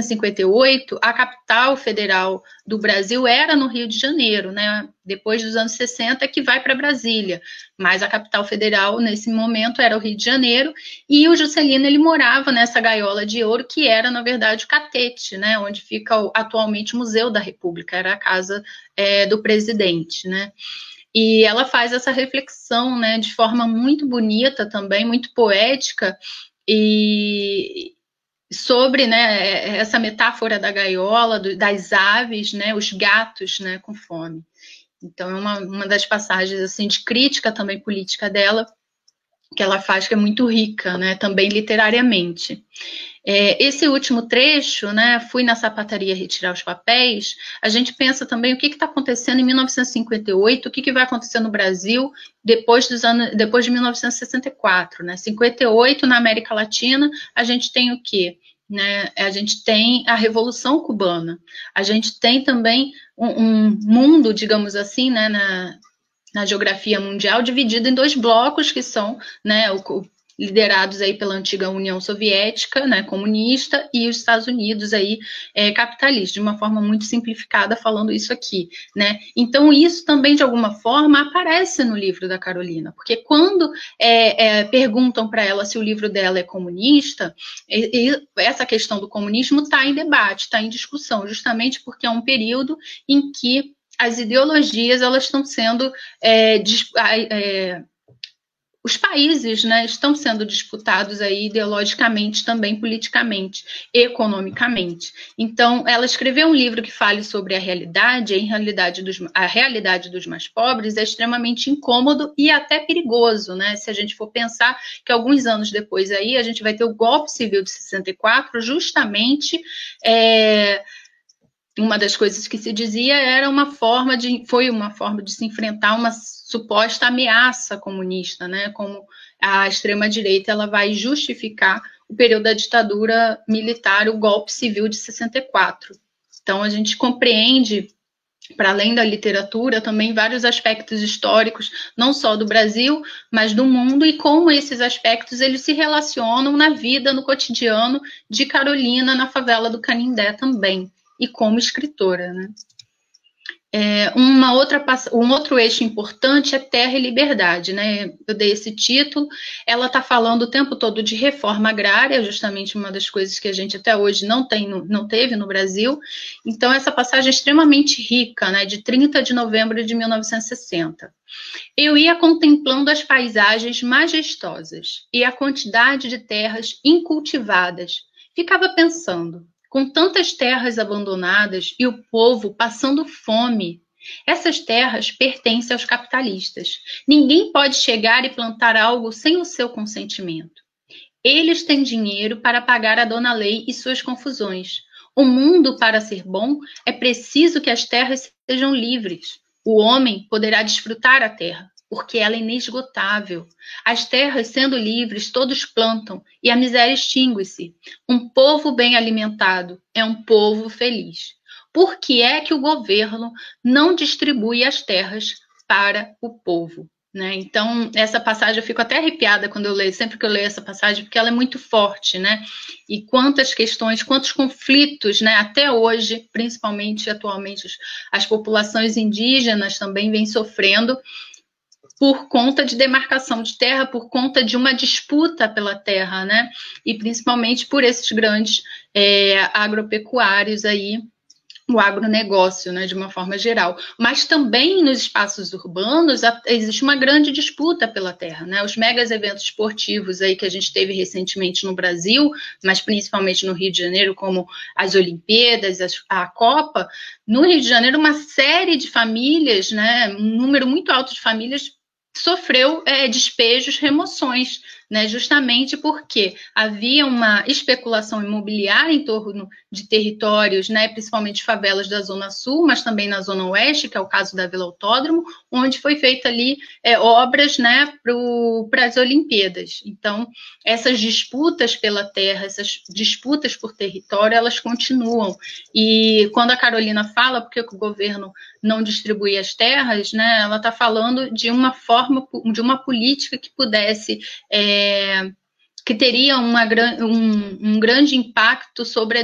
1958 a capital federal do Brasil era no Rio de Janeiro, né, depois dos anos 60 que vai para Brasília, mas a capital federal nesse momento era o Rio de Janeiro, e o Juscelino ele morava nessa gaiola de ouro que era na verdade o catete, né, onde fica atualmente o Museu da República, era a casa do presidente, né. E ela faz essa reflexão, né, de forma muito bonita também, muito poética, e sobre, né, essa metáfora da gaiola, das aves, né, os gatos, né, com fome. Então, é uma das passagens assim, de crítica também política dela, que ela faz, que é muito rica, né, também literariamente. Esse último trecho, né, fui na sapataria retirar os papéis, a gente pensa também o que está acontecendo em 1958, o que vai acontecer no Brasil depois de 1964, né, 58 na América Latina, a gente tem o quê? Né, a gente tem a Revolução Cubana, a gente tem também um mundo, digamos assim, né, na geografia mundial, dividido em dois blocos que são, né, liderados aí pela antiga União Soviética, né, comunista, e os Estados Unidos aí capitalista, de uma forma muito simplificada falando isso aqui, né. Então isso também de alguma forma aparece no livro da Carolina, porque quando perguntam para ela se o livro dela é comunista, essa questão do comunismo está em debate, está em discussão, justamente porque é um período em que as ideologias elas estão sendo os países, né, estão sendo disputados aí ideologicamente, também politicamente, economicamente. Então, ela escreveu um livro que fale sobre a realidade dos mais pobres é extremamente incômodo e até perigoso, né? Se a gente for pensar que alguns anos depois aí a gente vai ter o golpe civil de 64, justamente uma das coisas que se dizia foi uma forma de se enfrentar uma suposta ameaça comunista, né? Como a extrema-direita ela vai justificar o período da ditadura militar, o golpe civil de 64. Então, a gente compreende, para além da literatura, também vários aspectos históricos, não só do Brasil, mas do mundo, e como esses aspectos eles se relacionam na vida, no cotidiano de Carolina, na favela do Canindé também, e como escritora, né? Um outro eixo importante é Terra e Liberdade, né? Eu dei esse título. Ela está falando o tempo todo de reforma agrária, justamente uma das coisas que a gente até hoje não teve no Brasil. Então, essa passagem é extremamente rica, né? De 30 de novembro de 1960. Eu ia contemplando as paisagens majestosas e a quantidade de terras incultivadas. Ficava pensando, com tantas terras abandonadas e o povo passando fome. Essas terras pertencem aos capitalistas. Ninguém pode chegar e plantar algo sem o seu consentimento. Eles têm dinheiro para pagar a dona Lei e suas confusões. O mundo, para ser bom, é preciso que as terras sejam livres. O homem poderá desfrutar a terra, porque ela é inesgotável. As terras sendo livres, todos plantam, e a miséria extingue-se. Um povo bem alimentado é um povo feliz. Por que é que o governo não distribui as terras para o povo? Né? Então, essa passagem, eu fico até arrepiada quando eu leio, sempre que eu leio essa passagem, porque ela é muito forte, né? E quantas questões, quantos conflitos, né? Até hoje, principalmente atualmente, as populações indígenas também vêm sofrendo por conta de demarcação de terra, por conta de uma disputa pela terra, né? E principalmente por esses grandes agropecuários aí, o agronegócio, né, de uma forma geral. Mas também nos espaços urbanos existe uma grande disputa pela terra, né? Os megas eventos esportivos aí que a gente teve recentemente no Brasil, mas principalmente no Rio de Janeiro, como as Olimpíadas, a Copa, no Rio de Janeiro uma série de famílias, né, um número muito alto de famílias sofreu despejos, remoções, né, justamente porque havia uma especulação imobiliária em torno de territórios, né, principalmente favelas da Zona Sul, mas também na Zona Oeste, que é o caso da Vila Autódromo, onde foi feita ali obras, né, para as Olimpíadas. Então, essas disputas pela terra, essas disputas por território, elas continuam. E quando a Carolina fala porque o governo não distribui as terras, né, ela está falando de uma forma, de uma política que pudesse que teria um grande impacto sobre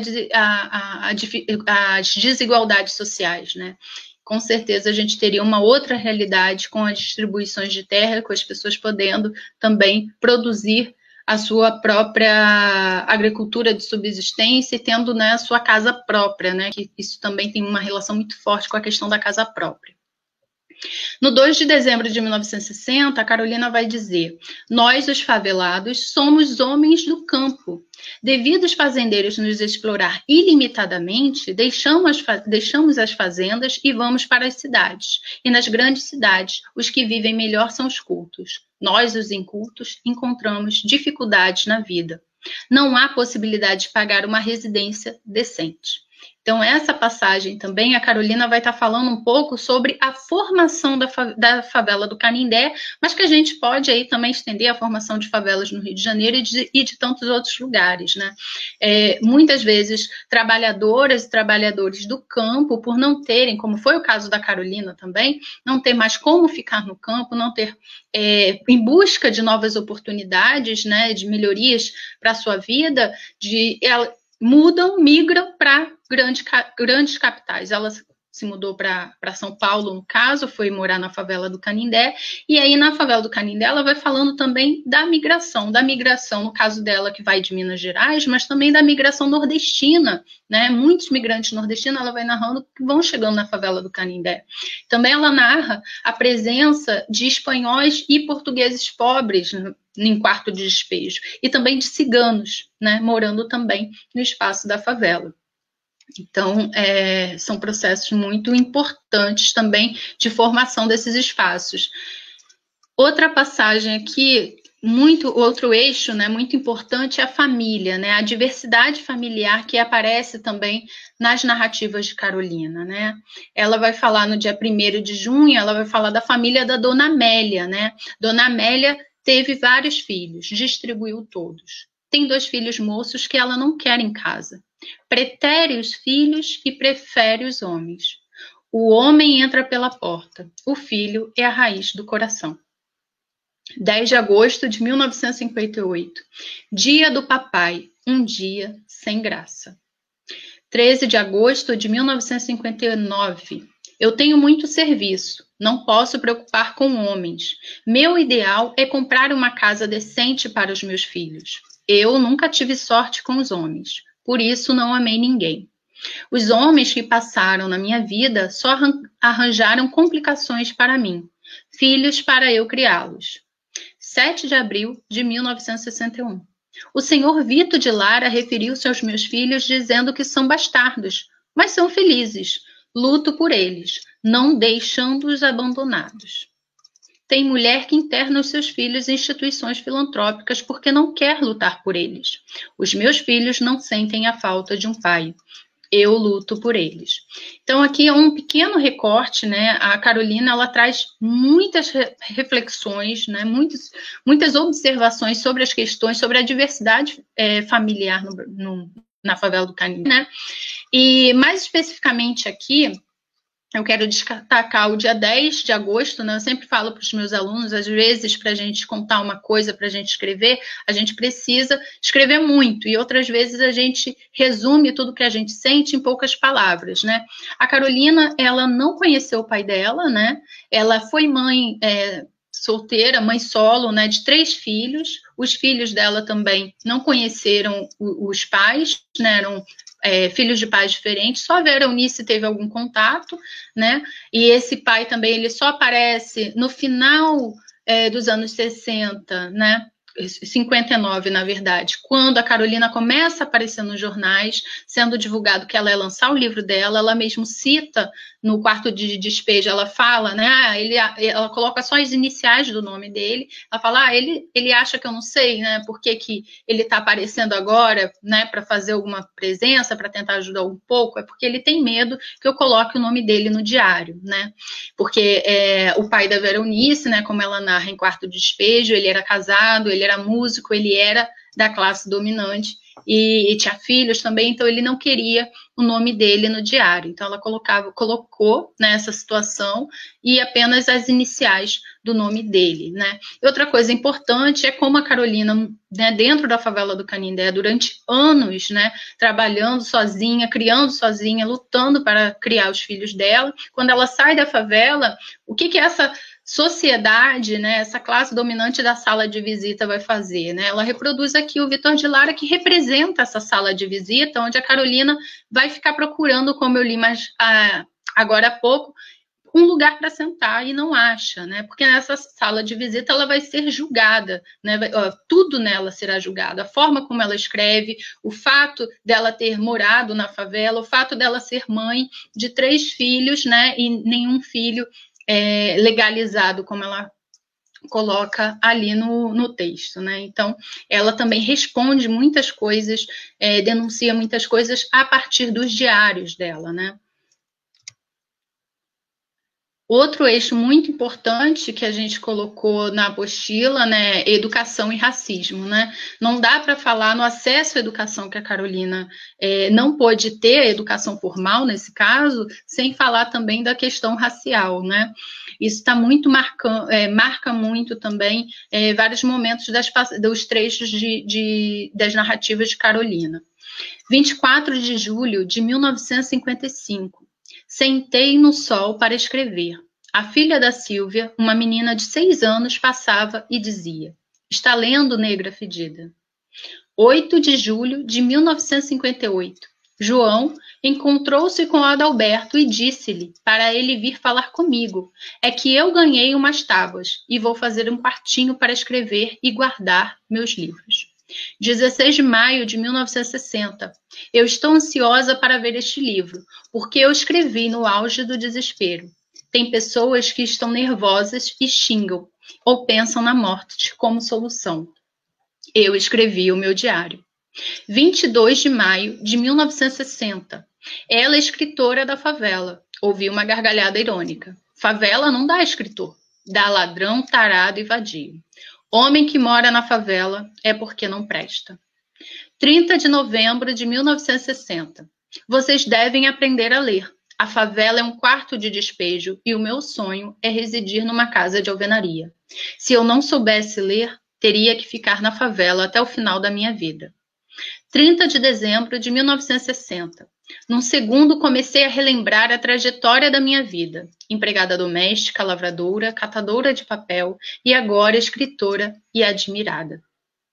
as desigualdades sociais, né? Com certeza a gente teria uma outra realidade com as distribuições de terra, com as pessoas podendo também produzir a sua própria agricultura de subsistência e tendo, né, a sua casa própria, né? Que isso também tem uma relação muito forte com a questão da casa própria. No 2 de dezembro de 1960, a Carolina vai dizer: nós, os favelados, somos homens do campo. Devido os fazendeiros nos explorar ilimitadamente, deixamos as fazendas e vamos para as cidades. E nas grandes cidades, os que vivem melhor são os cultos. Nós, os incultos, encontramos dificuldades na vida. Não há possibilidade de pagar uma residência decente. Então, essa passagem também, a Carolina vai estar falando um pouco sobre a formação da favela do Canindé, mas que a gente pode aí também estender a formação de favelas no Rio de Janeiro e de tantos outros lugares, né? Muitas vezes, trabalhadoras e trabalhadores do campo, por não terem, como foi o caso da Carolina também, não ter mais como ficar no campo, não ter, em busca de novas oportunidades, né, de melhorias para a sua vida, migram para grandes capitais. Elas se mudou para São Paulo, no caso, foi morar na favela do Canindé, e aí na favela do Canindé ela vai falando também da migração, no caso dela que vai de Minas Gerais, mas também da migração nordestina, né? Muitos migrantes nordestinos, ela vai narrando que vão chegando na favela do Canindé. Também ela narra a presença de espanhóis e portugueses pobres em quarto de despejo, e também de ciganos, né? Morando também no espaço da favela. Então, são processos muito importantes também de formação desses espaços. Outra passagem aqui, outro eixo, né, muito importante é a família, né, a diversidade familiar que aparece também nas narrativas de Carolina, né. Ela vai falar no dia 1º de junho, ela vai falar da família da Dona Amélia, né. Dona Amélia teve vários filhos, distribuiu todos. Tem 2 filhos moços que ela não quer em casa. Pretere os filhos e prefere os homens. O homem entra pela porta. O filho é a raiz do coração. 10 de agosto de 1958. Dia do papai. Um dia sem graça. 13 de agosto de 1959. Eu tenho muito serviço. Não posso preocupar com homens. Meu ideal é comprar uma casa decente para os meus filhos. Eu nunca tive sorte com os homens. Por isso não amei ninguém. Os homens que passaram na minha vida só arranjaram complicações para mim, filhos para eu criá-los. 7 de abril de 1961. O senhor Vito de Lara referiu-se aos meus filhos dizendo que são bastardos, mas são felizes. Luto por eles, não deixando-os abandonados. Tem mulher que interna os seus filhos em instituições filantrópicas porque não quer lutar por eles. Os meus filhos não sentem a falta de um pai. Eu luto por eles. Então, aqui é um pequeno recorte, né? A Carolina, ela traz muitas reflexões, né? Muitas observações sobre as questões, sobre a diversidade familiar na favela do Canindé, né? E, mais especificamente aqui, eu quero destacar o dia 10 de agosto, né? Eu sempre falo para os meus alunos, às vezes, para a gente contar uma coisa, para a gente escrever, a gente precisa escrever muito, e outras vezes a gente resume tudo que a gente sente em poucas palavras, né? A Carolina, ela não conheceu o pai dela, né? Ela foi mãe solteira, mãe solo, né? De 3 filhos. Os filhos dela também não conheceram os pais, né? Eram filhos de pais diferentes, só a Vera Eunice teve algum contato, né? E esse pai também, ele só aparece no final dos anos 60, né? 59, na verdade, quando a Carolina começa a aparecer nos jornais, sendo divulgado que ela ia lançar o livro dela, ela mesmo cita no quarto de despejo, ela fala, né, ela coloca só as iniciais do nome dele, ela fala, ele acha que eu não sei, né, por que ele está aparecendo agora, né, para fazer alguma presença, para tentar ajudar um pouco, é porque ele tem medo que eu coloque o nome dele no diário, né, porque o pai da Vera Eunice, né, como ela narra em Quarto de Despejo, ele era casado, ele era músico, ele era da classe dominante e tinha filhos também, então ele não queria o nome dele no diário. Então ela colocou nessa situação e apenas as iniciais do nome dele, né? E outra coisa importante é como a Carolina, né, dentro da favela do Canindé, durante anos, né, trabalhando sozinha, criando sozinha, lutando para criar os filhos dela. Quando ela sai da favela, o que é essa sociedade, né, essa classe dominante da sala de visita vai fazer, né? Ela reproduz aqui o Vitor de Lara, que representa essa sala de visita, onde a Carolina vai ficar procurando, como eu li agora há pouco, um lugar para sentar e não acha, né? Porque nessa sala de visita ela vai ser julgada, né? Tudo nela será julgado, a forma como ela escreve, o fato dela ter morado na favela, o fato dela ser mãe de 3 filhos, né? E nenhum filho legalizado, como ela coloca ali no texto, né? Então, ela também responde muitas coisas, denuncia muitas coisas a partir dos diários dela, né? Outro eixo muito importante que a gente colocou na apostila, né, educação e racismo, né? Não dá para falar no acesso à educação que a Carolina não pôde ter, a educação formal nesse caso, sem falar também da questão racial, né? Isso está muito marca muito também vários momentos dos trechos das narrativas de Carolina. 24 de julho de 1955. Sentei no sol para escrever. A filha da Sílvia, uma menina de 6 anos, passava e dizia: está lendo, negra fedida? 8 de julho de 1958. João encontrou-se com Adalberto e disse-lhe para ele vir falar comigo. É que eu ganhei umas tábuas e vou fazer um quartinho para escrever e guardar meus livros. 16 de maio de 1960. Eu estou ansiosa para ver este livro, porque eu escrevi no auge do desespero. Tem pessoas que estão nervosas e xingam, ou pensam na morte como solução. Eu escrevi o meu diário. 22 de maio de 1960. Ela é escritora da favela. Ouvi uma gargalhada irônica. Favela não dá escritor, dá ladrão, tarado e vadio. Homem que mora na favela é porque não presta. 30 de novembro de 1960. Vocês devem aprender a ler. A favela é um quarto de despejo e o meu sonho é residir numa casa de alvenaria. Se eu não soubesse ler, teria que ficar na favela até o final da minha vida. 30 de dezembro de 1960. Num segundo, comecei a relembrar a trajetória da minha vida. Empregada doméstica, lavradora, catadora de papel e agora escritora e admirada.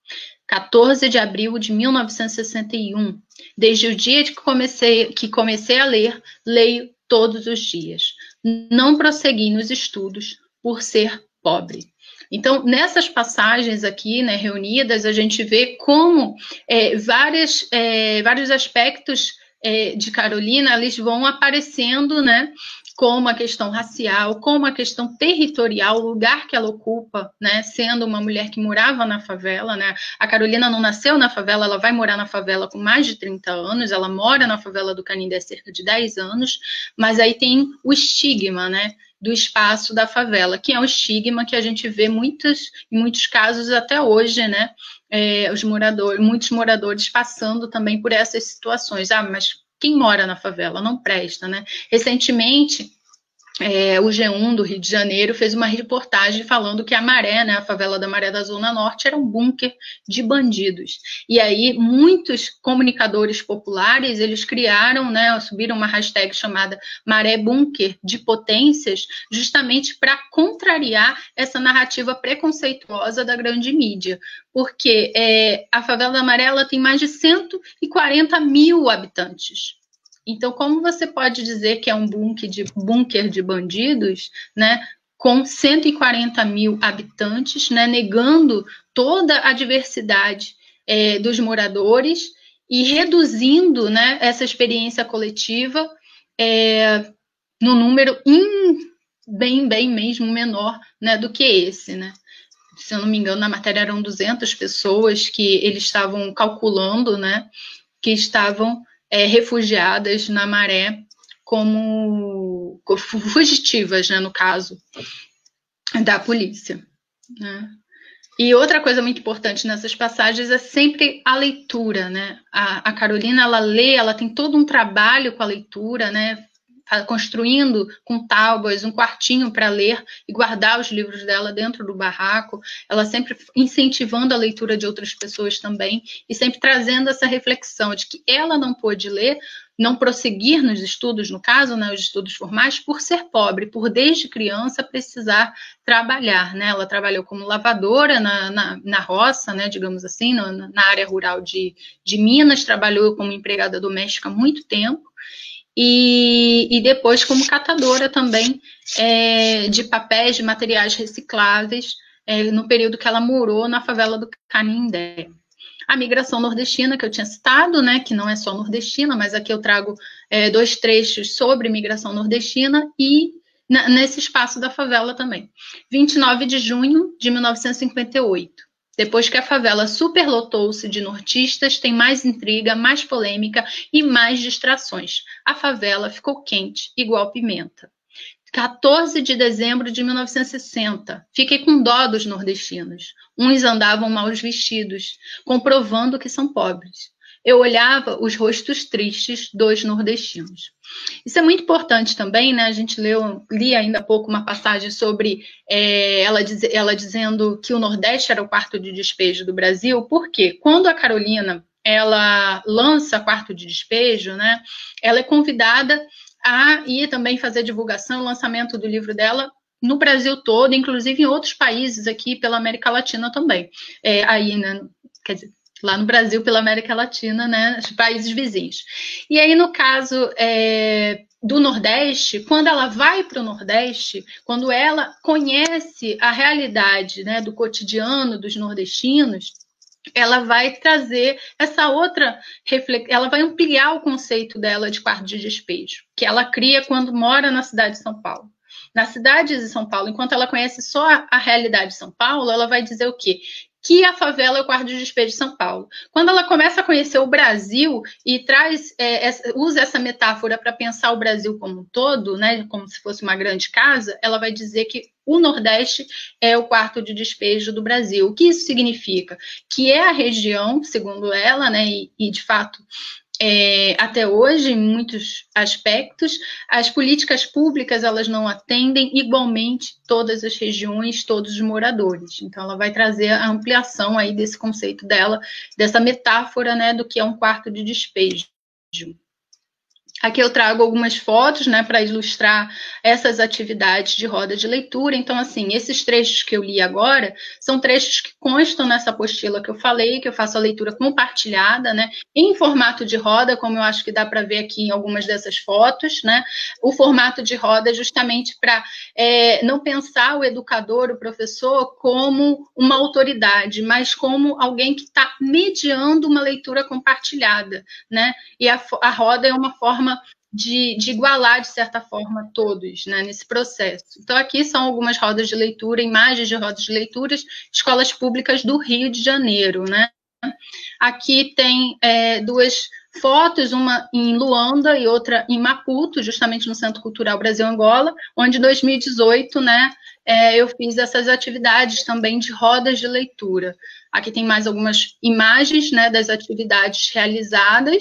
14 de abril de 1961. Desde o dia que comecei a ler, leio todos os dias. Não prossegui nos estudos por ser pobre. Então, nessas passagens aqui, né, reunidas, a gente vê como vários aspectos de Carolina, eles vão aparecendo, né, como a questão racial, como a questão territorial, o lugar que ela ocupa, né, sendo uma mulher que morava na favela, né, a Carolina não nasceu na favela, ela vai morar na favela com mais de 30 anos, ela mora na favela do Canindé há cerca de 10 anos, mas aí tem o estigma, né, do espaço da favela, que é um estigma que a gente vê em muitos casos até hoje, né, muitos moradores passando também por essas situações. Ah, mas quem mora na favela não presta, né? Recentemente, o G1 do Rio de Janeiro fez uma reportagem falando que a Maré, né, a favela da Maré da Zona Norte, era um bunker de bandidos. E aí muitos comunicadores populares, eles criaram, né, subiram uma hashtag chamada Maré Bunker de Potências, justamente para contrariar essa narrativa preconceituosa da grande mídia. Porque a favela da Maré ela tem mais de 140 mil habitantes. Então, como você pode dizer que é um bunker de bandidos, né, com 140 mil habitantes, né, negando toda a diversidade dos moradores e reduzindo, né, essa experiência coletiva no número bem mesmo menor, né, do que esse, né? Se eu não me engano, na matéria eram 200 pessoas que eles estavam calculando, né, que estavam refugiadas na Maré como fugitivas, né, no caso da polícia, né? E outra coisa muito importante nessas passagens é sempre a leitura, né? A Carolina, ela lê, ela tem todo um trabalho com a leitura, né? Construindo com tábuas um quartinho para ler e guardar os livros dela dentro do barraco, ela sempre incentivando a leitura de outras pessoas também e sempre trazendo essa reflexão de que ela não pôde ler, não prosseguir nos estudos, no caso, né, os estudos formais, por ser pobre, por desde criança precisar trabalhar, né? Ela trabalhou como lavadora na roça, né, digamos assim, na área rural de Minas, trabalhou como empregada doméstica há muito tempo, e depois como catadora também de papéis, de materiais recicláveis, no período que ela morou na favela do Canindé. A migração nordestina, que eu tinha citado, né, que não é só nordestina, mas aqui eu trago 2 trechos sobre migração nordestina e nesse espaço da favela também. 29 de junho de 1958. Depois que a favela superlotou-se de nortistas, tem mais intriga, mais polêmica e mais distrações. A favela ficou quente, igual pimenta. 14 de dezembro de 1960. Fiquei com dó dos nordestinos. Uns andavam mal vestidos, comprovando que são pobres. Eu olhava os rostos tristes dos nordestinos. Isso é muito importante também, né? A gente li ainda há pouco uma passagem sobre ela dizendo que o Nordeste era o quarto de despejo do Brasil, porque quando a Carolina ela lança Quarto de Despejo, né? Ela é convidada a ir também fazer divulgação, lançamento do livro dela no Brasil todo, inclusive em outros países aqui pela América Latina também. Aí, né, quer dizer, lá no Brasil pela América Latina, né, os países vizinhos. E aí, no caso do Nordeste, quando ela vai para o Nordeste, quando ela conhece a realidade, né, do cotidiano dos nordestinos, ela vai trazer essa outra reflexão, ela vai ampliar o conceito dela de quarto de despejo, que ela cria quando mora na cidade de São Paulo. Na cidade de São Paulo, enquanto ela conhece só a realidade de São Paulo, ela vai dizer o quê? Que a favela é o quarto de despejo de São Paulo. Quando ela começa a conhecer o Brasil e usa essa metáfora para pensar o Brasil como um todo, né, como se fosse uma grande casa, ela vai dizer que o Nordeste é o quarto de despejo do Brasil. O que isso significa? Que é a região, segundo ela, né, e de fato, até hoje, em muitos aspectos, as políticas públicas elas não atendem igualmente todas as regiões, todos os moradores. Então, ela vai trazer a ampliação aí desse conceito dela, dessa metáfora, né, do que é um quarto de despejo. Aqui eu trago algumas fotos, né, para ilustrar essas atividades de roda de leitura. Então, assim, esses trechos que eu li agora são trechos que constam nessa apostila que eu falei, que eu faço a leitura compartilhada, né, em formato de roda, como eu acho que dá para ver aqui em algumas dessas fotos, né. O formato de roda é justamente para não pensar o educador, o professor, como uma autoridade, mas como alguém que está mediando uma leitura compartilhada, né. E a roda é uma forma de igualar, de certa forma, todos, né, nesse processo. Então, aqui são algumas rodas de leitura, imagens de rodas de leituras, escolas públicas do Rio de Janeiro, né. Aqui tem duas fotos, uma em Luanda e outra em Maputo, justamente no Centro Cultural Brasil-Angola, onde em 2018, né, eu fiz essas atividades também de rodas de leitura. Aqui tem mais algumas imagens, né, das atividades realizadas.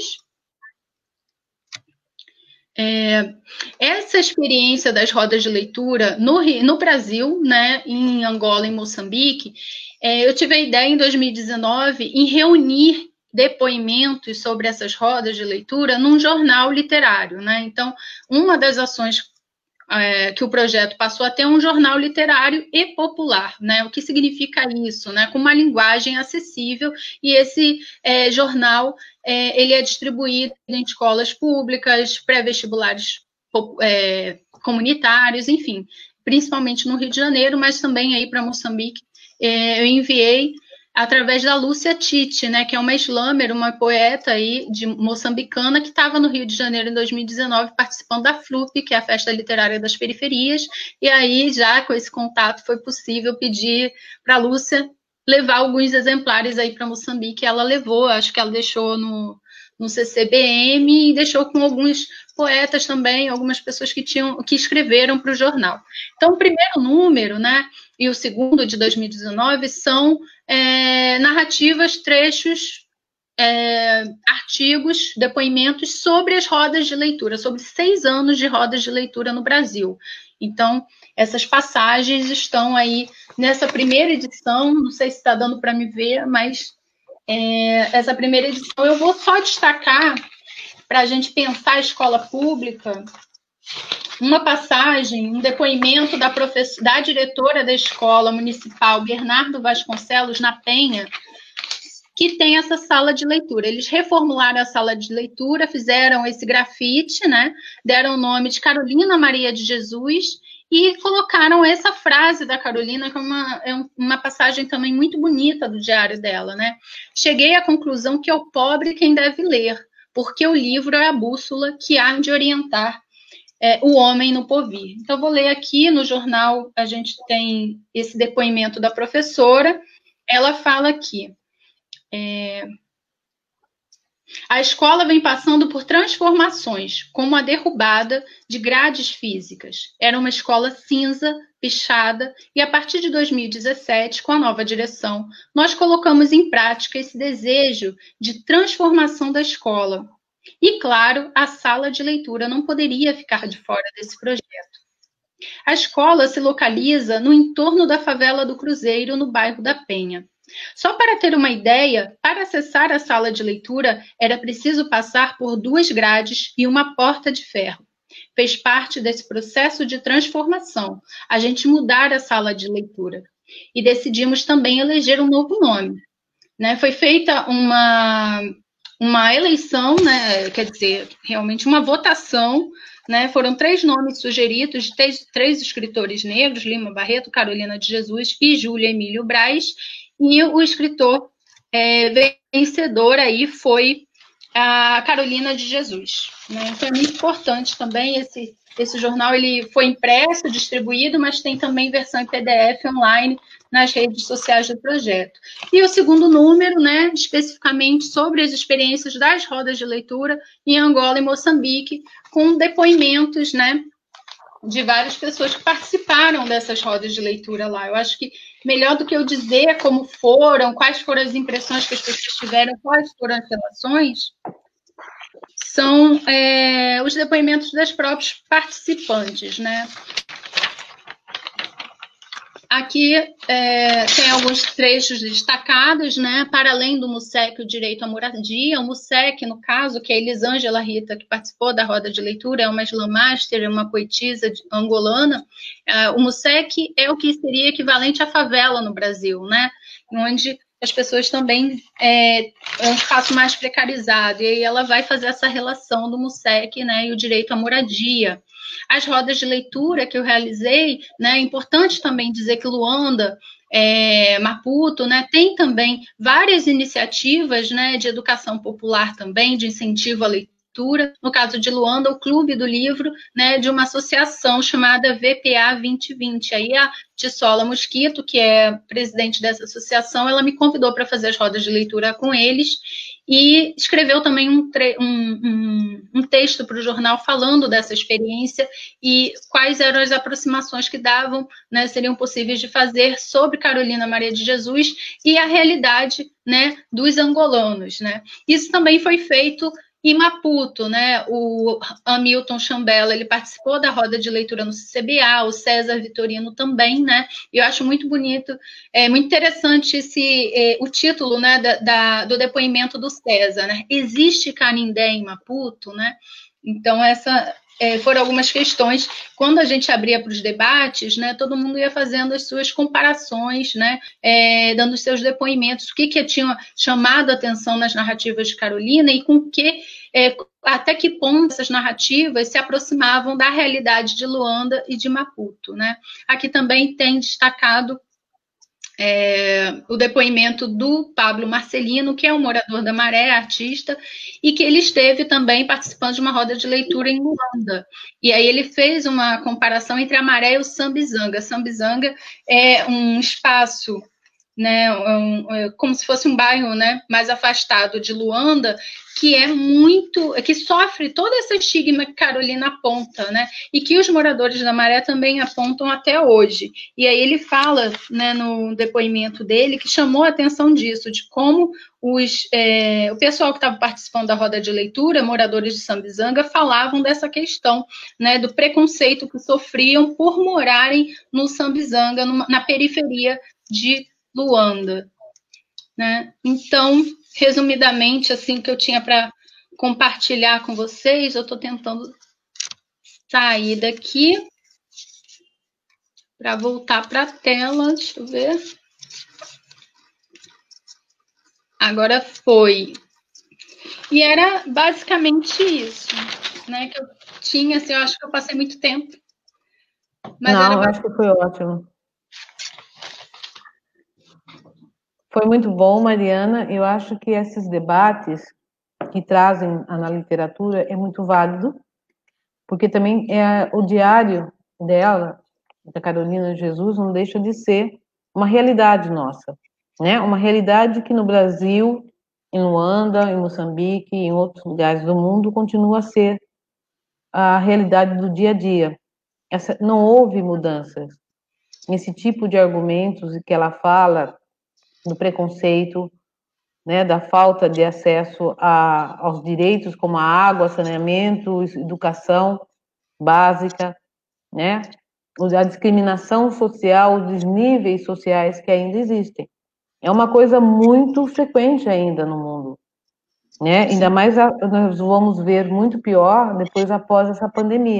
Essa experiência das rodas de leitura no Brasil, né, em Angola e Moçambique, eu tive a ideia em 2019 em reunir depoimentos sobre essas rodas de leitura num jornal literário, né? Então, uma das ações que o projeto passou a ter um jornal literário e popular, né? O que significa isso, né? Com uma linguagem acessível, e esse jornal ele é distribuído em escolas públicas, pré-vestibulares comunitários, enfim, principalmente no Rio de Janeiro, mas também aí para Moçambique. Eu enviei através da Lúcia Tite, né, que é uma slammer, uma poeta aí de moçambicana que estava no Rio de Janeiro em 2019 participando da FLUP, que é a Festa Literária das Periferias, e aí já com esse contato foi possível pedir para a Lúcia levar alguns exemplares aí para Moçambique. Ela levou, acho que ela deixou no CCBM e deixou com alguns poetas também, algumas pessoas que escreveram para o jornal. Então, o primeiro número, né, e o segundo, de 2019, são narrativas, trechos, artigos, depoimentos sobre as rodas de leitura, sobre 6 anos de rodas de leitura no Brasil. Então, essas passagens estão aí nessa primeira edição, não sei se está dando para me ver, mas essa primeira edição eu vou só destacar, para a gente pensar a escola pública, uma passagem, um depoimento da diretora da escola municipal, Bernardo Vasconcelos, na Penha, que tem essa sala de leitura. Eles reformularam a sala de leitura, fizeram esse grafite, né? Deram o nome de Carolina Maria de Jesus e colocaram essa frase da Carolina, que é uma passagem também muito bonita do diário dela, né? Cheguei à conclusão que é o pobre quem deve ler, porque o livro é a bússola que há de orientar o homem no porvir. Então, eu vou ler aqui no jornal, a gente tem esse depoimento da professora. Ela fala aqui: a escola vem passando por transformações, como a derrubada de grades físicas. Era uma escola cinza, pichada, e a partir de 2017, com a nova direção, nós colocamos em prática esse desejo de transformação da escola. E, claro, a sala de leitura não poderia ficar de fora desse projeto. A escola se localiza no entorno da favela do Cruzeiro, no bairro da Penha. Só para ter uma ideia, para acessar a sala de leitura era preciso passar por 2 grades e uma porta de ferro. fez parte desse processo de transformação, a gente mudar a sala de leitura. E decidimos também eleger um novo nome. Né? Foi feita uma eleição, né? Quer dizer, realmente uma votação, né? Foram 3 nomes sugeridos de 3 escritores negros, Lima Barreto, Carolina de Jesus e Júlia Emílio Braz, e o escritor vencedor aí foi a Carolina de Jesus. Né? Então é muito importante também esse jornal, ele foi impresso, distribuído, mas tem também versão em PDF online nas redes sociais do projeto. E o segundo número, né, especificamente sobre as experiências das rodas de leitura em Angola e Moçambique, com depoimentos, né, de várias pessoas que participaram dessas rodas de leitura lá. Eu acho que melhor do que eu dizer como foram, quais foram as impressões que as pessoas tiveram, quais foram as relações, são os depoimentos das próprias participantes, né? Aqui tem alguns trechos destacados, né? Para além do MUSEC, o direito à moradia. O MUSEC, no caso, que é a Elisângela Rita, que participou da roda de leitura, é uma slam master, é uma poetisa angolana. O MUSEC é o que seria equivalente à favela no Brasil, né? Onde as pessoas também é um espaço mais precarizado. E aí ela vai fazer essa relação do MUSEC, né, e o direito à moradia. As rodas de leitura que eu realizei, né, é importante também dizer que Luanda, Maputo, né, tem também várias iniciativas, né, de educação popular também, de incentivo à leitura. No caso de Luanda, o Clube do Livro, né, de uma associação chamada VPA 2020. Aí a Tissola Mosquito, que é presidente dessa associação, ela me convidou para fazer as rodas de leitura com eles e escreveu também um texto para o jornal falando dessa experiência e quais eram as aproximações que davam, né, seriam possíveis de fazer sobre Carolina Maria de Jesus e a realidade, né, dos angolanos. Né. Isso também foi feito em Maputo, né, o Hamilton Chambella, ele participou da roda de leitura no CCBA, o César Vitorino também, né, e eu acho muito bonito, muito interessante o título, né, do depoimento do César, né, existe Canindé em Maputo, né, então foram algumas questões. Quando a gente abria para os debates, né, todo mundo ia fazendo as suas comparações, né, dando os seus depoimentos, o que tinha chamado a atenção nas narrativas de Carolina e com que, até que ponto essas narrativas se aproximavam da realidade de Luanda e de Maputo. Né. Aqui também tem destacado o depoimento do Pablo Marcelino, que é um morador da Maré, artista, e que ele esteve também participando de uma roda de leitura em Luanda. E aí ele fez uma comparação entre a Maré e o Sambizanga. Sambizanga é um espaço, né, como se fosse um bairro, né, mais afastado de Luanda, que sofre todo esse estigma que Carolina aponta, né, e que os moradores da Maré também apontam até hoje. E aí ele fala, né, no depoimento dele, que chamou a atenção disso, de como o pessoal que estava participando da roda de leitura, moradores de Sambizanga, falavam dessa questão, né, do preconceito que sofriam por morarem no Sambizanga, na periferia de Luanda. Né? Então, resumidamente, assim, que eu tinha para compartilhar com vocês, eu estou tentando sair daqui para voltar para a tela, deixa eu ver. Agora foi. E era basicamente isso, né, que eu tinha, assim, eu acho que eu passei muito tempo. Mas não, acho que foi ótimo. Foi muito bom, Mariana. Eu acho que esses debates que trazem na literatura é muito válido, porque também o diário dela, da Carolina de Jesus, não deixa de ser uma realidade nossa, né? Uma realidade que no Brasil, em Luanda, em Moçambique, em outros lugares do mundo, continua a ser a realidade do dia a dia. Não houve mudanças. Esse tipo de argumentos que ela fala do preconceito, né, da falta de acesso aos direitos como a água, saneamento, educação básica, né, a discriminação social, os níveis sociais que ainda existem. É uma coisa muito frequente ainda no mundo, né? Ainda mais nós vamos ver muito pior depois após essa pandemia,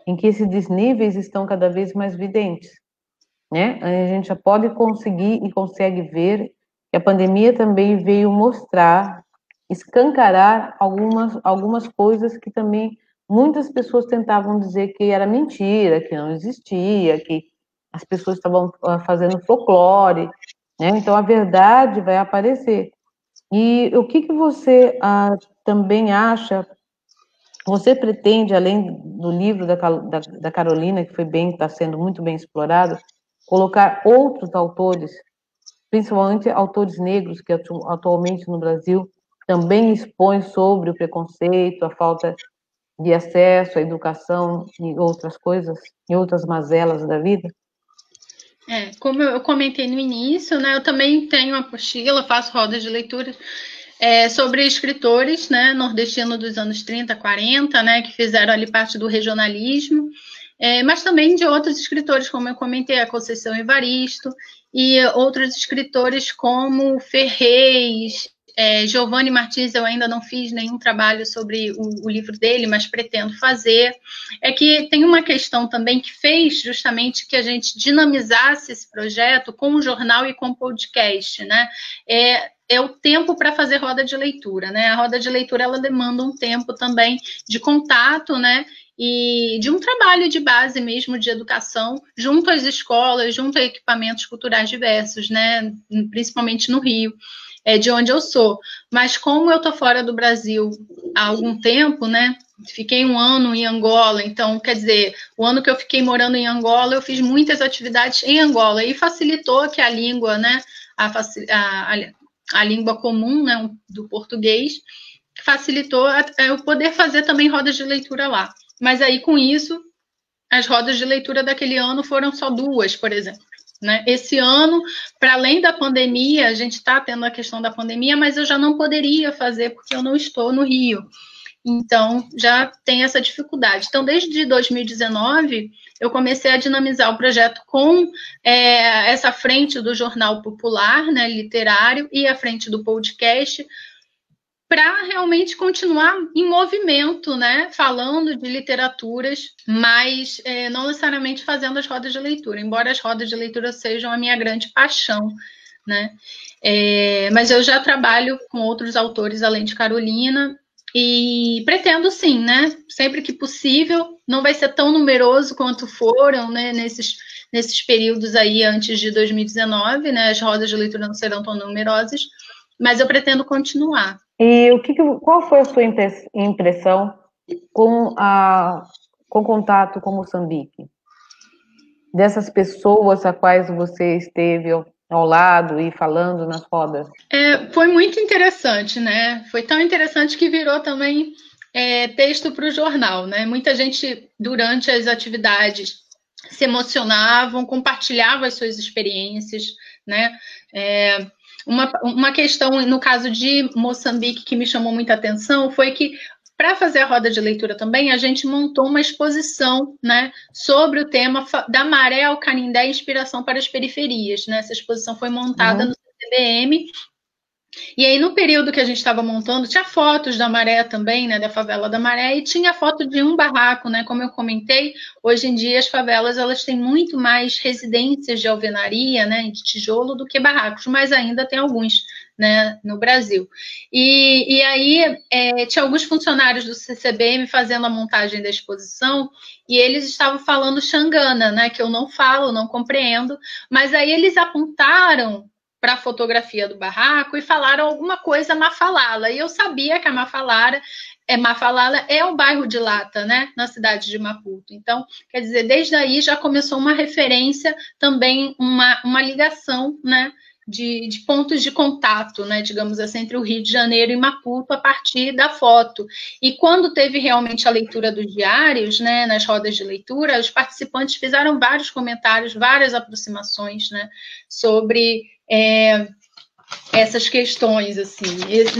em que esses desníveis estão cada vez mais evidentes, né? A gente já pode conseguir e consegue ver que a pandemia também veio mostrar, escancarar algumas coisas que também muitas pessoas tentavam dizer que era mentira, que não existia, que as pessoas estavam fazendo folclore, né? Então a verdade vai aparecer. E o que você também acha? Você pretende, além do livro da Carolina, que está sendo muito bem explorado, colocar outros autores, principalmente autores negros, que atualmente no Brasil também expõem sobre o preconceito, a falta de acesso à educação e outras coisas, e outras mazelas da vida? Como eu comentei no início, né, eu também tenho uma apostila, faço rodas de leitura sobre escritores, né, nordestinos dos anos 30, 40, né, que fizeram ali parte do regionalismo, mas também de outros escritores, como eu comentei, a Conceição Evaristo, e outros escritores como Ferrez, Giovanni Martins. Eu ainda não fiz nenhum trabalho sobre o livro dele, mas pretendo fazer. É que tem uma questão também que fez justamente que a gente dinamizasse esse projeto com o jornal e com o podcast, né? É o tempo para fazer roda de leitura, né? A roda de leitura, ela demanda um tempo também de contato, né? E de um trabalho de base mesmo de educação junto às escolas, junto a equipamentos culturais diversos, né? Principalmente no Rio, de onde eu sou. Mas como eu estou fora do Brasil há algum tempo, né? Fiquei um ano em Angola, então, quer dizer, o ano que eu fiquei morando em Angola, eu fiz muitas atividades em Angola, e facilitou que a língua, né? A língua comum, né, do português, facilitou eu poder fazer também rodas de leitura lá. Mas aí, com isso, as rodas de leitura daquele ano foram só 2, por exemplo. Né? Esse ano, para além da pandemia, a gente está tendo a questão da pandemia, mas eu já não poderia fazer porque eu não estou no Rio. Então, já tem essa dificuldade. Então, desde 2019, eu comecei a dinamizar o projeto com essa frente do Jornal Popular, né, literário, e a frente do podcast, para realmente continuar em movimento, né, falando de literaturas, mas não necessariamente fazendo as rodas de leitura, embora as rodas de leitura sejam a minha grande paixão, né? Mas eu já trabalho com outros autores além de Carolina, e pretendo sim, né? Sempre que possível, não vai ser tão numeroso quanto foram, né, nesses períodos aí antes de 2019, né? As rodas de leitura não serão tão numerosas, mas eu pretendo continuar. E qual foi a sua impressão com contato com Moçambique? Dessas pessoas a quais você esteve ao lado e falando nas rodas? Foi muito interessante, né? Foi tão interessante que virou também texto para o jornal, né? Muita gente, durante as atividades, se emocionavam, compartilhavam as suas experiências, né? Uma questão, no caso de Moçambique, que me chamou muita atenção, foi que, para fazer a roda de leitura também, a gente montou uma exposição, né, sobre o tema da maré ao Canindé, inspiração para as periferias, né? Essa exposição foi montada no CCBM, e aí no período que a gente estava montando, tinha fotos da Maré também, né, da favela da Maré, e tinha foto de um barraco, né? Como eu comentei, hoje em dia as favelas, elas têm muito mais residências de alvenaria, né, de tijolo, do que barracos, mas ainda tem alguns, né, no Brasil. E aí tinha alguns funcionários do CCBM fazendo a montagem da exposição, e eles estavam falando xangana, né, que eu não falo, não compreendo, mas aí eles apontaram para a fotografia do barraco e falaram alguma coisa Mafalala, e eu sabia que a Mafalala é um bairro de Lata, né, na cidade de Maputo. Então, quer dizer, desde aí já começou uma referência, também uma ligação, né, de pontos de contato, né, digamos assim, entre o Rio de Janeiro e Maputo, a partir da foto. E quando teve realmente a leitura dos diários, né, nas rodas de leitura, os participantes fizeram vários comentários, várias aproximações, né, sobre essas questões, assim.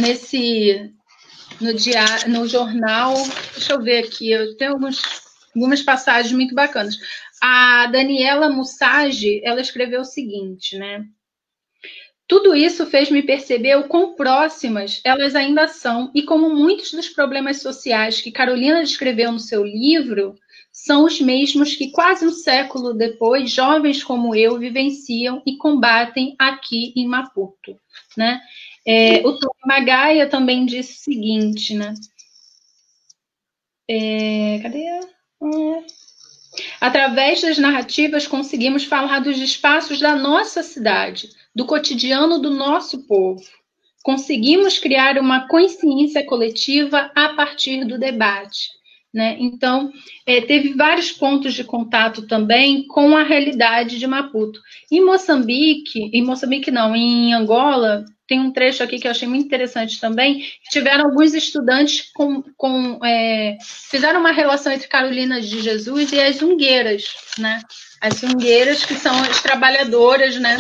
No jornal, deixa eu ver aqui, eu tenho algumas passagens muito bacanas. A Daniela Mussagi, ela escreveu o seguinte, né? Tudo isso fez-me perceber o quão próximas elas ainda são, e como muitos dos problemas sociais que Carolina descreveu no seu livro são os mesmos que quase um século depois, jovens como eu vivenciam e combatem aqui em Maputo, né? O Tony Magaia também disse o seguinte, né? Cadê? Através das narrativas conseguimos falar dos espaços da nossa cidade, do cotidiano do nosso povo. Conseguimos criar uma consciência coletiva a partir do debate, né? Então, teve vários pontos de contato também com a realidade de Maputo. Em Angola, tem um trecho aqui que eu achei muito interessante também, que tiveram alguns estudantes fizeram uma relação entre Carolina de Jesus e as zungueiras, né? As zungueiras, que são as trabalhadoras, né?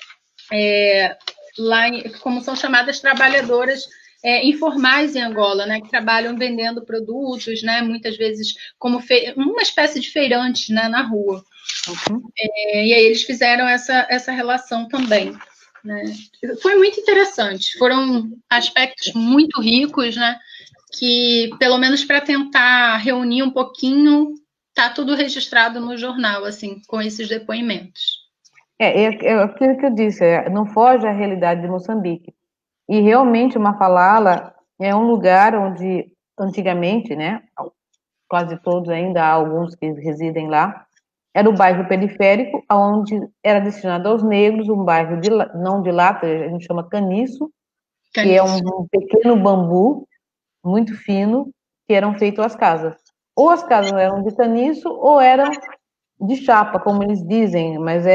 Como são chamadas trabalhadoras informais em Angola, né? Que trabalham vendendo produtos, né? Muitas vezes como uma espécie de feirantes, né? Na rua. E aí eles fizeram essa relação também. Né? Foi muito interessante, foram aspectos muito ricos, né? Que, pelo menos para tentar reunir um pouquinho, tá tudo registrado no jornal, assim, com esses depoimentos. É aquilo que eu disse, não foge à realidade de Moçambique. E realmente Mafalala é um lugar onde, antigamente, né, quase todos ainda há alguns que residem lá, era o bairro periférico, onde era destinado aos negros, um bairro não de lata, a gente chama caniço, que é um pequeno bambu, muito fino, que eram feitos as casas. Ou as casas eram de caniço, ou eram de chapa, como eles dizem, mas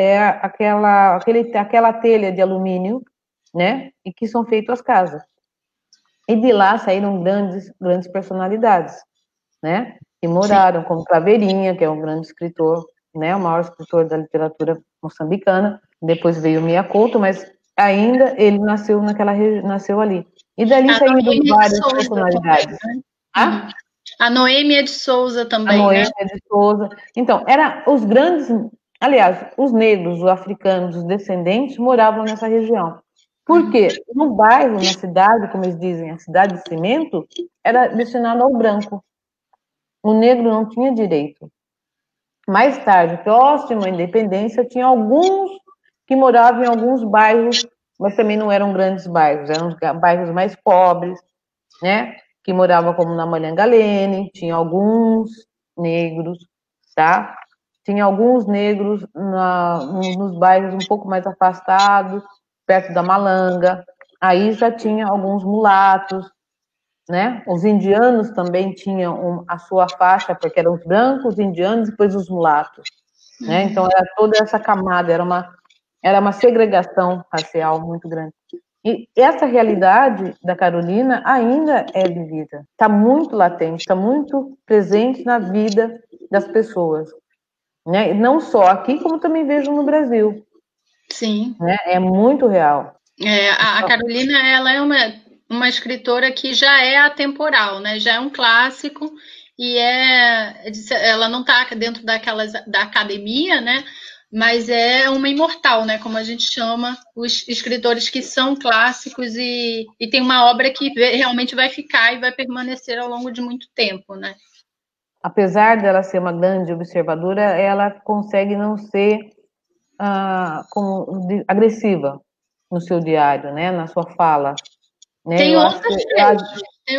aquela telha de alumínio, né, e que são feitas as casas. E de lá saíram grandes personalidades, né, que moraram, como Claveirinha, que é um grande escritor, né, o maior escritor da literatura moçambicana. Depois veio Mia Couto, mas ainda ele nasceu ali. E dali saíram várias personalidades. Também, né? A Noêmia de Souza também, a Noêmia de Souza. Então, os grandes, aliás, os negros, os africanos, os descendentes moravam nessa região. Por quê? No bairro, na cidade, como eles dizem, a cidade de cimento, era destinado ao branco. O negro não tinha direito. Mais tarde, próximo à independência, tinha alguns que moravam em alguns bairros, mas também não eram grandes bairros, eram bairros mais pobres, né? Que moravam como na Malhangalene, tinha alguns negros, tá? Tinha alguns negros nos bairros um pouco mais afastados, perto da Malanga. Aí já tinha alguns mulatos, né? Os indianos também tinham a sua faixa, porque eram os brancos, os indianos e depois os mulatos, né? Então era toda essa camada, era uma segregação racial muito grande. E essa realidade da Carolina ainda é vivida, está muito latente, está muito presente na vida das pessoas, né? Não só aqui, como também vejo no Brasil. Sim. Né? É muito real. A Carolina, ela é uma escritora que já é atemporal, né? Já é um clássico e ela não está dentro da academia, né? Mas é uma imortal, né? Como a gente chama os escritores que são clássicos e tem uma obra que realmente vai ficar e vai permanecer ao longo de muito tempo, né? Apesar dela ser uma grande observadora, ela consegue não ser agressiva no seu diário, né? Na sua fala. Né? Tem outros trechos.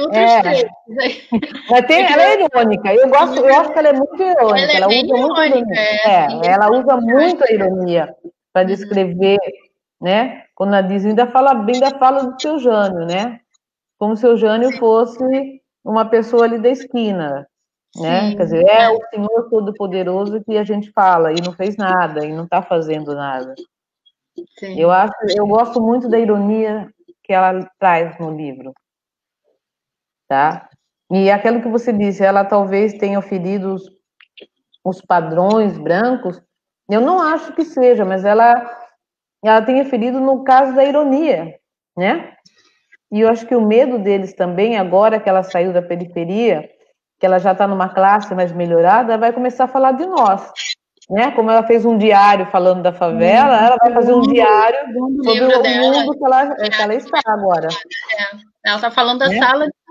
Mas ela é irônica. Eu acho que ela é muito irônica. Ela usa muito ironia. Ela usa muito a ironia para descrever, né? Quando ela diz, ainda fala do seu Jânio, né? Como se o Jânio fosse uma pessoa ali da esquina, né? Quer dizer, o Senhor Todo-Poderoso que a gente fala e não fez nada e não está fazendo nada. Sim. Eu gosto muito da ironia que ela traz no livro. Tá? E aquilo que você disse, ela talvez tenha ferido os padrões brancos, eu não acho que seja, mas ela tenha ferido no caso da ironia, né? E eu acho que o medo deles também, agora que ela saiu da periferia, que ela já está numa classe mais melhorada, ela vai começar a falar de nós, né? Como ela fez um diário falando da favela, ela vai fazer um diário sobre o mundo que ela está agora. Ela está falando da sala de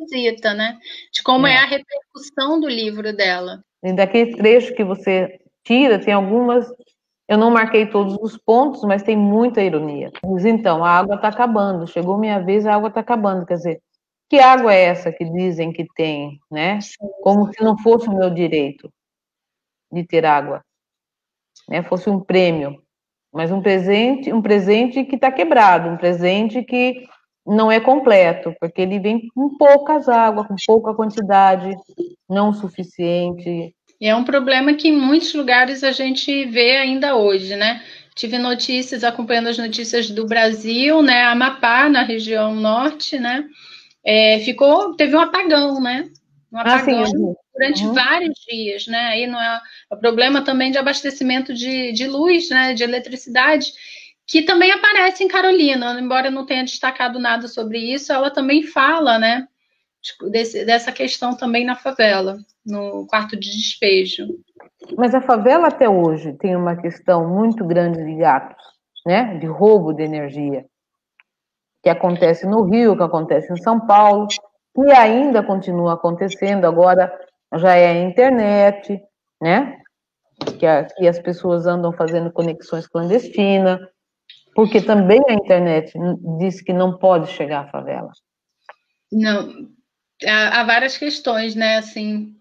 visita, né? De como é a repercussão do livro dela. E daquele trecho que você tira, tem algumas. Eu não marquei todos os pontos, mas tem muita ironia. Diz, então, a água está acabando, chegou minha vez, a água está acabando. Quer dizer, que água é essa que dizem que tem, né? Como se não fosse o meu direito de ter água, né? Fosse um prêmio, mas um presente que está quebrado, um presente que não é completo, porque ele vem com poucas águas, com pouca quantidade, não o suficiente. E é um problema que em muitos lugares a gente vê ainda hoje, né? Tive notícias, acompanhando as notícias do Brasil, né? Amapá, na região norte, né? Teve um apagão, né? Um apagão durante vários dias, né? Aí não é o problema também de abastecimento de luz, né? De eletricidade, que também aparece em Carolina, embora eu não tenha destacado nada sobre isso, ela também fala, né? Dessa questão também na favela, no quarto de despejo. Mas a favela até hoje tem uma questão muito grande de gatos, né? De roubo de energia, que acontece no Rio, que acontece em São Paulo, e ainda continua acontecendo, agora já é a internet, né? Que as pessoas andam fazendo conexões clandestinas, porque também a internet diz que não pode chegar à favela. Não, há várias questões, né? Assim,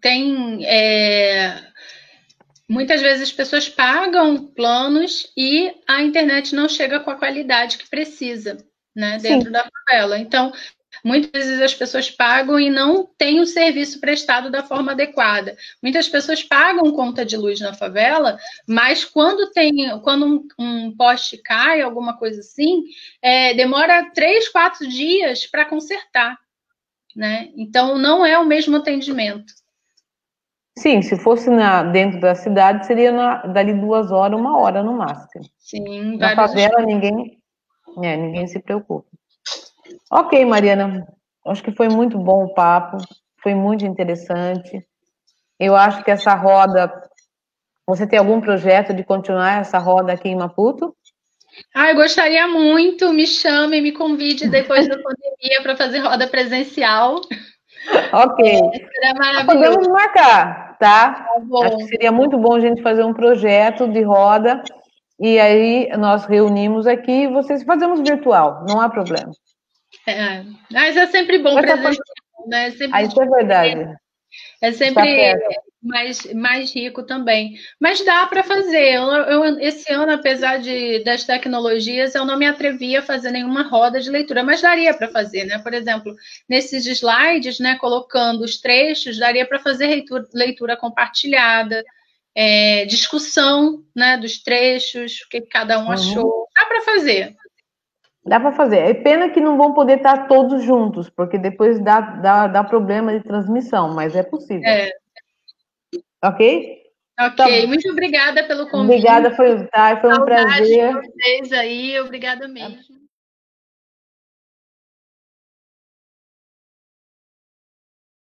muitas vezes as pessoas pagam planos e a internet não chega com a qualidade que precisa, né? Dentro da favela. Então, muitas vezes as pessoas pagam e não têm o serviço prestado da forma adequada. Muitas pessoas pagam conta de luz na favela, mas quando um poste cai, alguma coisa assim, demora 3, 4 dias para consertar, né? Então, não é o mesmo atendimento. Sim, se fosse dentro da cidade, seria dali 2 horas, 1 hora no máximo. Sim, na favela, ninguém se preocupa. Ok, Mariana, acho que foi muito bom o papo, foi muito interessante. Eu acho que essa roda, você tem algum projeto de continuar essa roda aqui em Maputo? Eu gostaria muito, me chame, me convide depois da pandemia para fazer roda presencial. Ok. Será maravilhoso. Podemos marcar, tá? Tá bom. Acho que seria muito bom a gente fazer um projeto de roda e aí nós reunimos aqui e vocês fazemos virtual, não há problema. Mas é sempre bom presencial, né? Isso é verdade. É sempre mais rico também. Mas dá para fazer. Esse ano, apesar das tecnologias, eu não me atrevi a fazer nenhuma roda de leitura, mas daria para fazer, né? Por exemplo, nesses slides, né, colocando os trechos, daria para fazer leitura compartilhada, discussão, né, dos trechos, o que cada um achou. Dá para fazer. Dá para fazer. É pena que não vão poder estar todos juntos, porque depois dá problema de transmissão, mas é possível. Ok? Ok, muito obrigada pelo convite. Obrigada, foi um prazer. Saudade de vocês aí, obrigada mesmo.